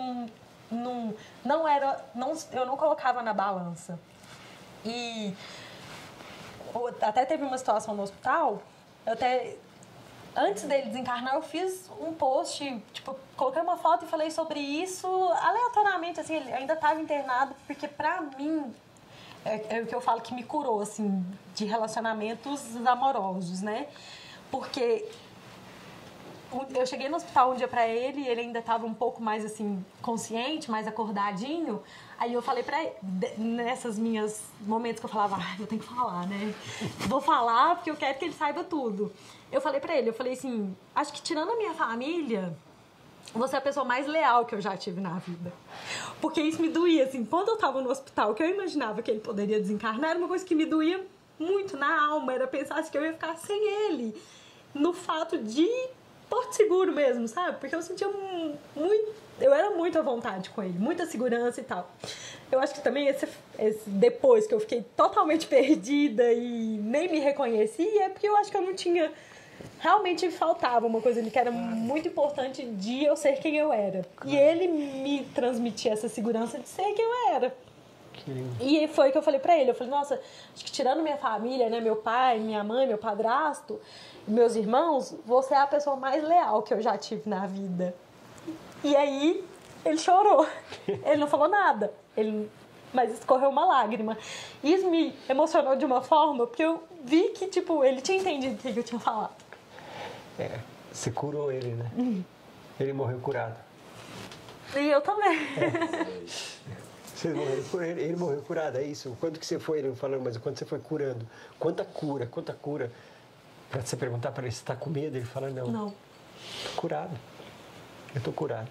eu não colocava na balança. E até teve uma situação no hospital, antes dele desencarnar, eu fiz um post, tipo, coloquei uma foto e falei sobre isso aleatoriamente, assim, ele ainda estava internado, porque pra mim, é o que eu falo que me curou, assim, de relacionamentos amorosos, né? Porque eu cheguei no hospital um dia pra ele e ele ainda estava um pouco mais, assim, consciente, mais acordadinho. Aí eu falei pra ele, nesses meus momentos que eu falava, eu tenho que falar, né? Vou falar porque eu quero que ele saiba tudo. Eu falei pra ele, assim, acho que tirando a minha família, você é a pessoa mais leal que eu já tive na vida. Porque isso me doía, assim, quando eu tava no hospital, que eu imaginava que ele poderia desencarnar, era uma coisa que me doía muito na alma, era pensar assim, que eu ia ficar sem ele, no fato de Porto Seguro mesmo, sabe? Porque eu sentia eu era muito à vontade com ele, muita segurança e tal. Eu acho que também depois que eu fiquei totalmente perdida e nem me reconhecia, é porque eu acho que eu não tinha... Realmente faltava uma coisa ali que era muito importante de eu ser quem eu era. E ele me transmitia essa segurança de ser quem eu era. E foi o que eu falei pra ele. Eu falei, nossa, acho que tirando minha família, né, meu pai, minha mãe, meu padrasto, meus irmãos, você é a pessoa mais leal que eu já tive na vida. E aí, ele chorou. Ele não falou nada. Mas escorreu uma lágrima. Isso me emocionou de uma forma, porque eu vi que, tipo, ele tinha entendido o que eu tinha falado. Você curou ele, né? Ele morreu curado. E eu também. Você morreu por ele, ele morreu curado, é isso. Quanto que você foi, ele não falando, mas quanto você foi curando? Quanta cura. Pra você perguntar pra ele se tá com medo, ele fala, não. Não. Tô curado. Eu tô curado.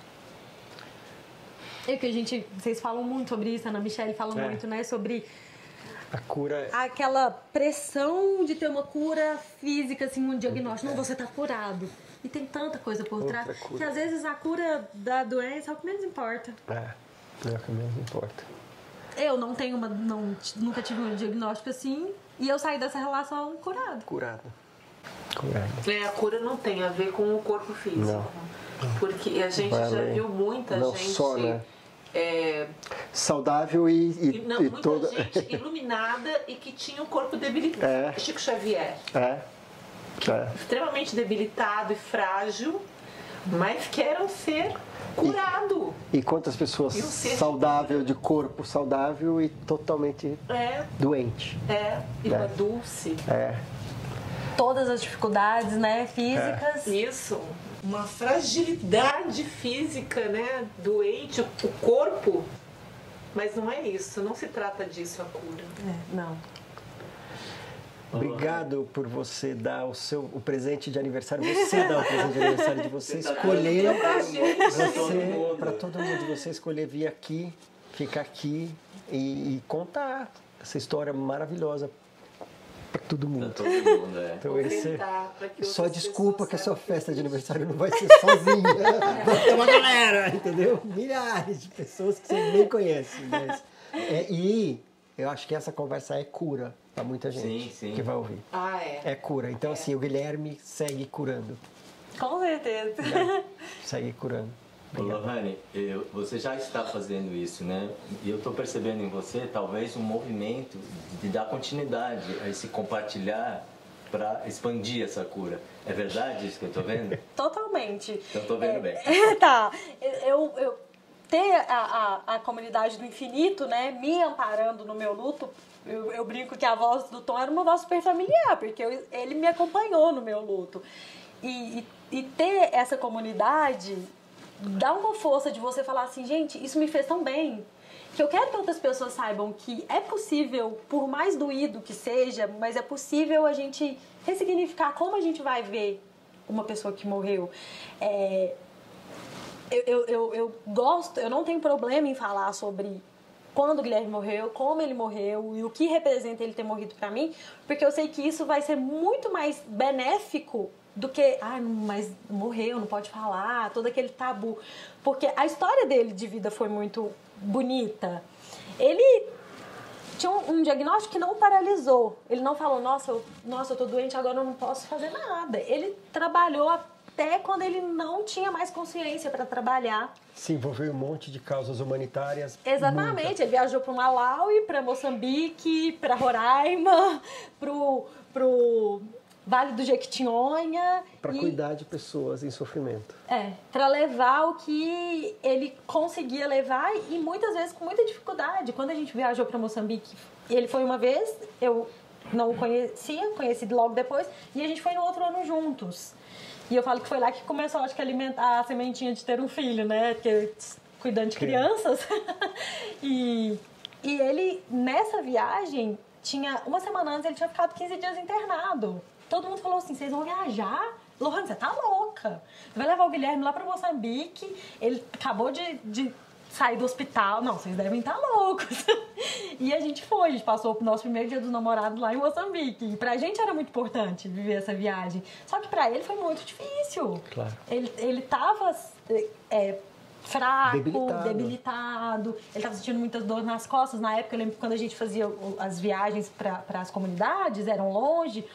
É que vocês falam muito sobre isso, a Ana Michele fala muito, né? Sobre a cura. Aquela pressão de ter uma cura física, assim, um diagnóstico. Não, você tá curado. E tem tanta coisa por trás que às vezes a cura da doença é o que menos importa. É o que menos importa. Eu nunca tive um diagnóstico assim e eu saí dessa relação curada. A cura não tem a ver com o corpo físico. Não. Porque a gente já viu muita não gente... Só, né? Saudável e muita toda... gente iluminada e que tinha um corpo debilitado. Chico Xavier. Extremamente debilitado e frágil, mas querem ser curado. E quantas pessoas saudável, de corpo saudável e totalmente doente. Uma dulce. Todas as dificuldades, né, físicas. Isso. Uma fragilidade física, né? Doente, o corpo. Mas não é isso, não se trata disso a cura. Não. Obrigado por você dar o presente de aniversário. Você dá o presente de aniversário de você escolher. Para todo mundo de você escolher vir aqui, ficar aqui e contar essa história maravilhosa para todo mundo. Então só desculpa que a sua festa de aniversário não vai ser sozinha. Vai ter uma galera, entendeu? Milhares de pessoas que você nem conhece. E eu acho que essa conversa é cura para muita gente que vai ouvir. É cura. Então, assim, o Guilherme segue curando. Com certeza. Segue curando. Lohane, você já está fazendo isso, né? E eu estou percebendo em você talvez um movimento de dar continuidade a esse compartilhar para expandir essa cura. É verdade isso que eu estou vendo? Totalmente. Então estou vendo bem. Tá. Eu ter a comunidade do infinito, né, me amparando no meu luto, eu brinco que a voz do Tom era uma voz super familiar, porque ele me acompanhou no meu luto. E ter essa comunidade dá uma força de você falar assim, gente, isso me fez tão bem, que eu quero que outras pessoas saibam que é possível, por mais doído que seja, mas é possível a gente ressignificar como a gente vai ver uma pessoa que morreu. Eu gosto, eu não tenho problema em falar sobre quando o Guilherme morreu, como ele morreu e o que representa ele ter morrido pra mim, porque eu sei que isso vai ser muito mais benéfico do que, mas morreu, não pode falar, todo aquele tabu. Porque a história dele de vida foi muito bonita. Ele tinha um diagnóstico que não o paralisou. Ele não falou, nossa, eu tô doente, agora eu não posso fazer nada. Ele trabalhou até quando ele não tinha mais consciência para trabalhar. Se envolveu em um monte de causas humanitárias. Exatamente. Muita. Ele viajou para Malawi, para Moçambique, para Roraima, pro Vale do Jequitinhonha. Para cuidar de pessoas em sofrimento. Para levar o que ele conseguia levar e muitas vezes com muita dificuldade. Quando a gente viajou para Moçambique, ele foi uma vez, eu não o conhecia, conheci logo depois, e a gente foi no outro ano juntos. E eu falo que foi lá que começou, acho que, a alimentar a sementinha de ter um filho, né? Porque cuidando de crianças. E ele, nessa viagem, uma semana antes, ele tinha ficado 15 dias internado. Todo mundo falou assim, vocês vão viajar? Lohane, você tá louca. Você vai levar o Guilherme lá pra Moçambique, ele acabou de sair do hospital. Não, vocês devem estar loucos. E a gente passou o nosso primeiro dia dos namorados lá em Moçambique. E pra gente era muito importante viver essa viagem. Só que pra ele foi muito difícil. Claro. Ele tava fraco, debilitado. Ele tava sentindo muitas dores nas costas. Na época, eu lembro que quando a gente fazia as viagens para as comunidades, eram longe,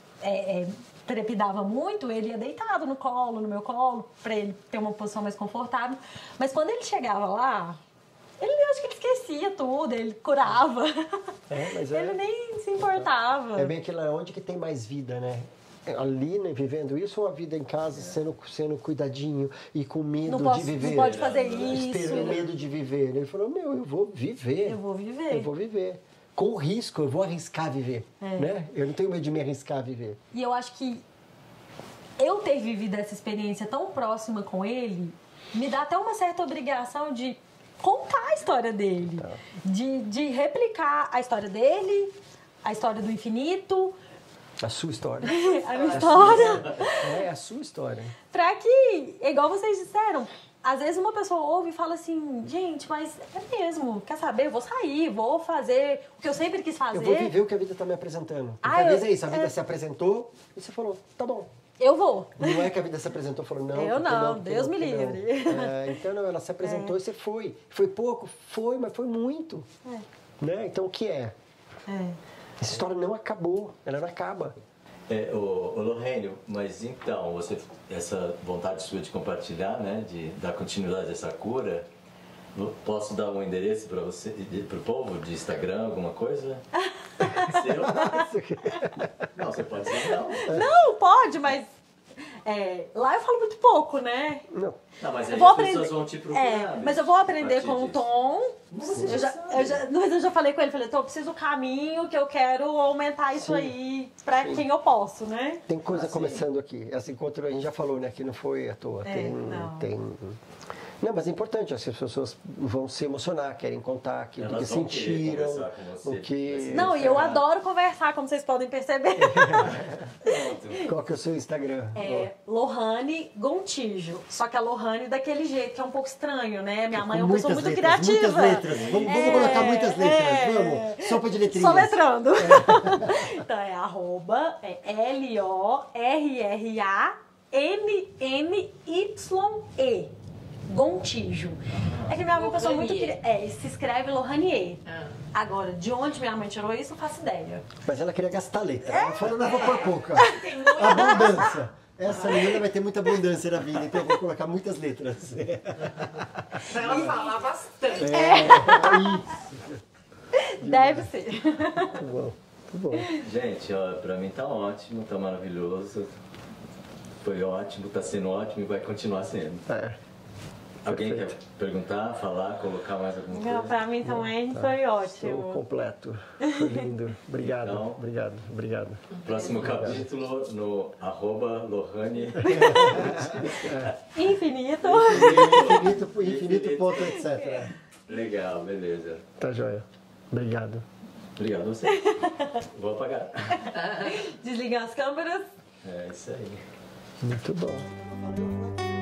trepidava muito, ele ia deitado no meu colo, pra ele ter uma posição mais confortável. Mas quando ele chegava lá, acho que ele esquecia tudo, ele curava. Ele nem se importava. É bem aquilo, onde que tem mais vida, né? Ali, né, vivendo isso, ou a vida em casa sendo cuidadinho e com medo de viver? Não pode fazer isso. Tendo medo de viver. Ele falou, eu vou viver. Eu vou viver. Com risco, eu vou arriscar viver. Né? Eu não tenho medo de me arriscar a viver. E eu acho que eu ter vivido essa experiência tão próxima com ele me dá até uma certa obrigação de contar a história dele. De replicar a história dele, a história do infinito. A sua história. A minha história. É a sua história. Pra que, igual vocês disseram, às vezes uma pessoa ouve e fala assim, gente, mas é mesmo, quer saber? Eu vou sair, vou fazer o que eu sempre quis fazer. Eu vou viver o que a vida tá me apresentando. Porque às vezes é isso, a vida se apresentou e você falou, tá bom. Eu vou. Não é que a vida se apresentou e falou, não. Eu não, Deus me livre. Então, não, ela se apresentou e você foi. Foi pouco? Foi, mas foi muito. Né? Então, o que é? Essa história não acabou, ela não acaba. Ô Lohane, mas então, essa vontade sua de compartilhar, né, de dar continuidade a essa cura, posso dar um endereço para você, para o povo, de Instagram, alguma coisa? Seu? Não, você pode dizer não. Não, pode, mas lá eu falo muito pouco, né? Não. Não, mas aí as pessoas vão te procurar. Mas eu vou aprender com o Tom. Mas eu já falei com ele, Tom, eu preciso do caminho que eu quero aumentar isso aí pra quem eu posso, né? Tem coisa começando aqui. Esse encontro a gente já falou, né? Que não foi à toa. Não, mas é importante, as pessoas vão se emocionar, querem contar aquilo que sentiram, o que... Não, e eu adoro conversar, como vocês podem perceber. Qual que é o seu Instagram? Lohane Gontijo. Só que a Lohane daquele jeito, que é um pouco estranho, né? Minha mãe é uma pessoa muito criativa. Muitas letras. Vamos colocar muitas letras, vamos. Sopa de letrinhas. Só letrando. Então é @LORRANNNYE. Gontijo. É que minha mãe é uma pessoa muito... se escreve Lohanier. Agora, de onde minha mãe tirou isso, não faço ideia. Mas ela queria gastar letra. Ela falou, não, vou pôr pouca. Abundância. Essa menina vai ter muita abundância na vida, então eu vou colocar muitas letras. Pra ela falar bastante. Isso. Deve ser. Muito bom, muito bom. Gente, ó, pra mim tá ótimo, tá maravilhoso. Foi ótimo, tá sendo ótimo e vai continuar sendo. Alguém quer perguntar, falar, colocar mais alguma coisa? Não, pra mim também foi ótimo. Estou completo. Foi lindo. Obrigado, então, obrigado. Próximo capítulo no @Lohane. Infinito. Infinito ponto, etc. Legal, beleza. Tá joia. Obrigado. Obrigado a você. Vou apagar. Desligar as câmeras. É isso aí. Muito bom.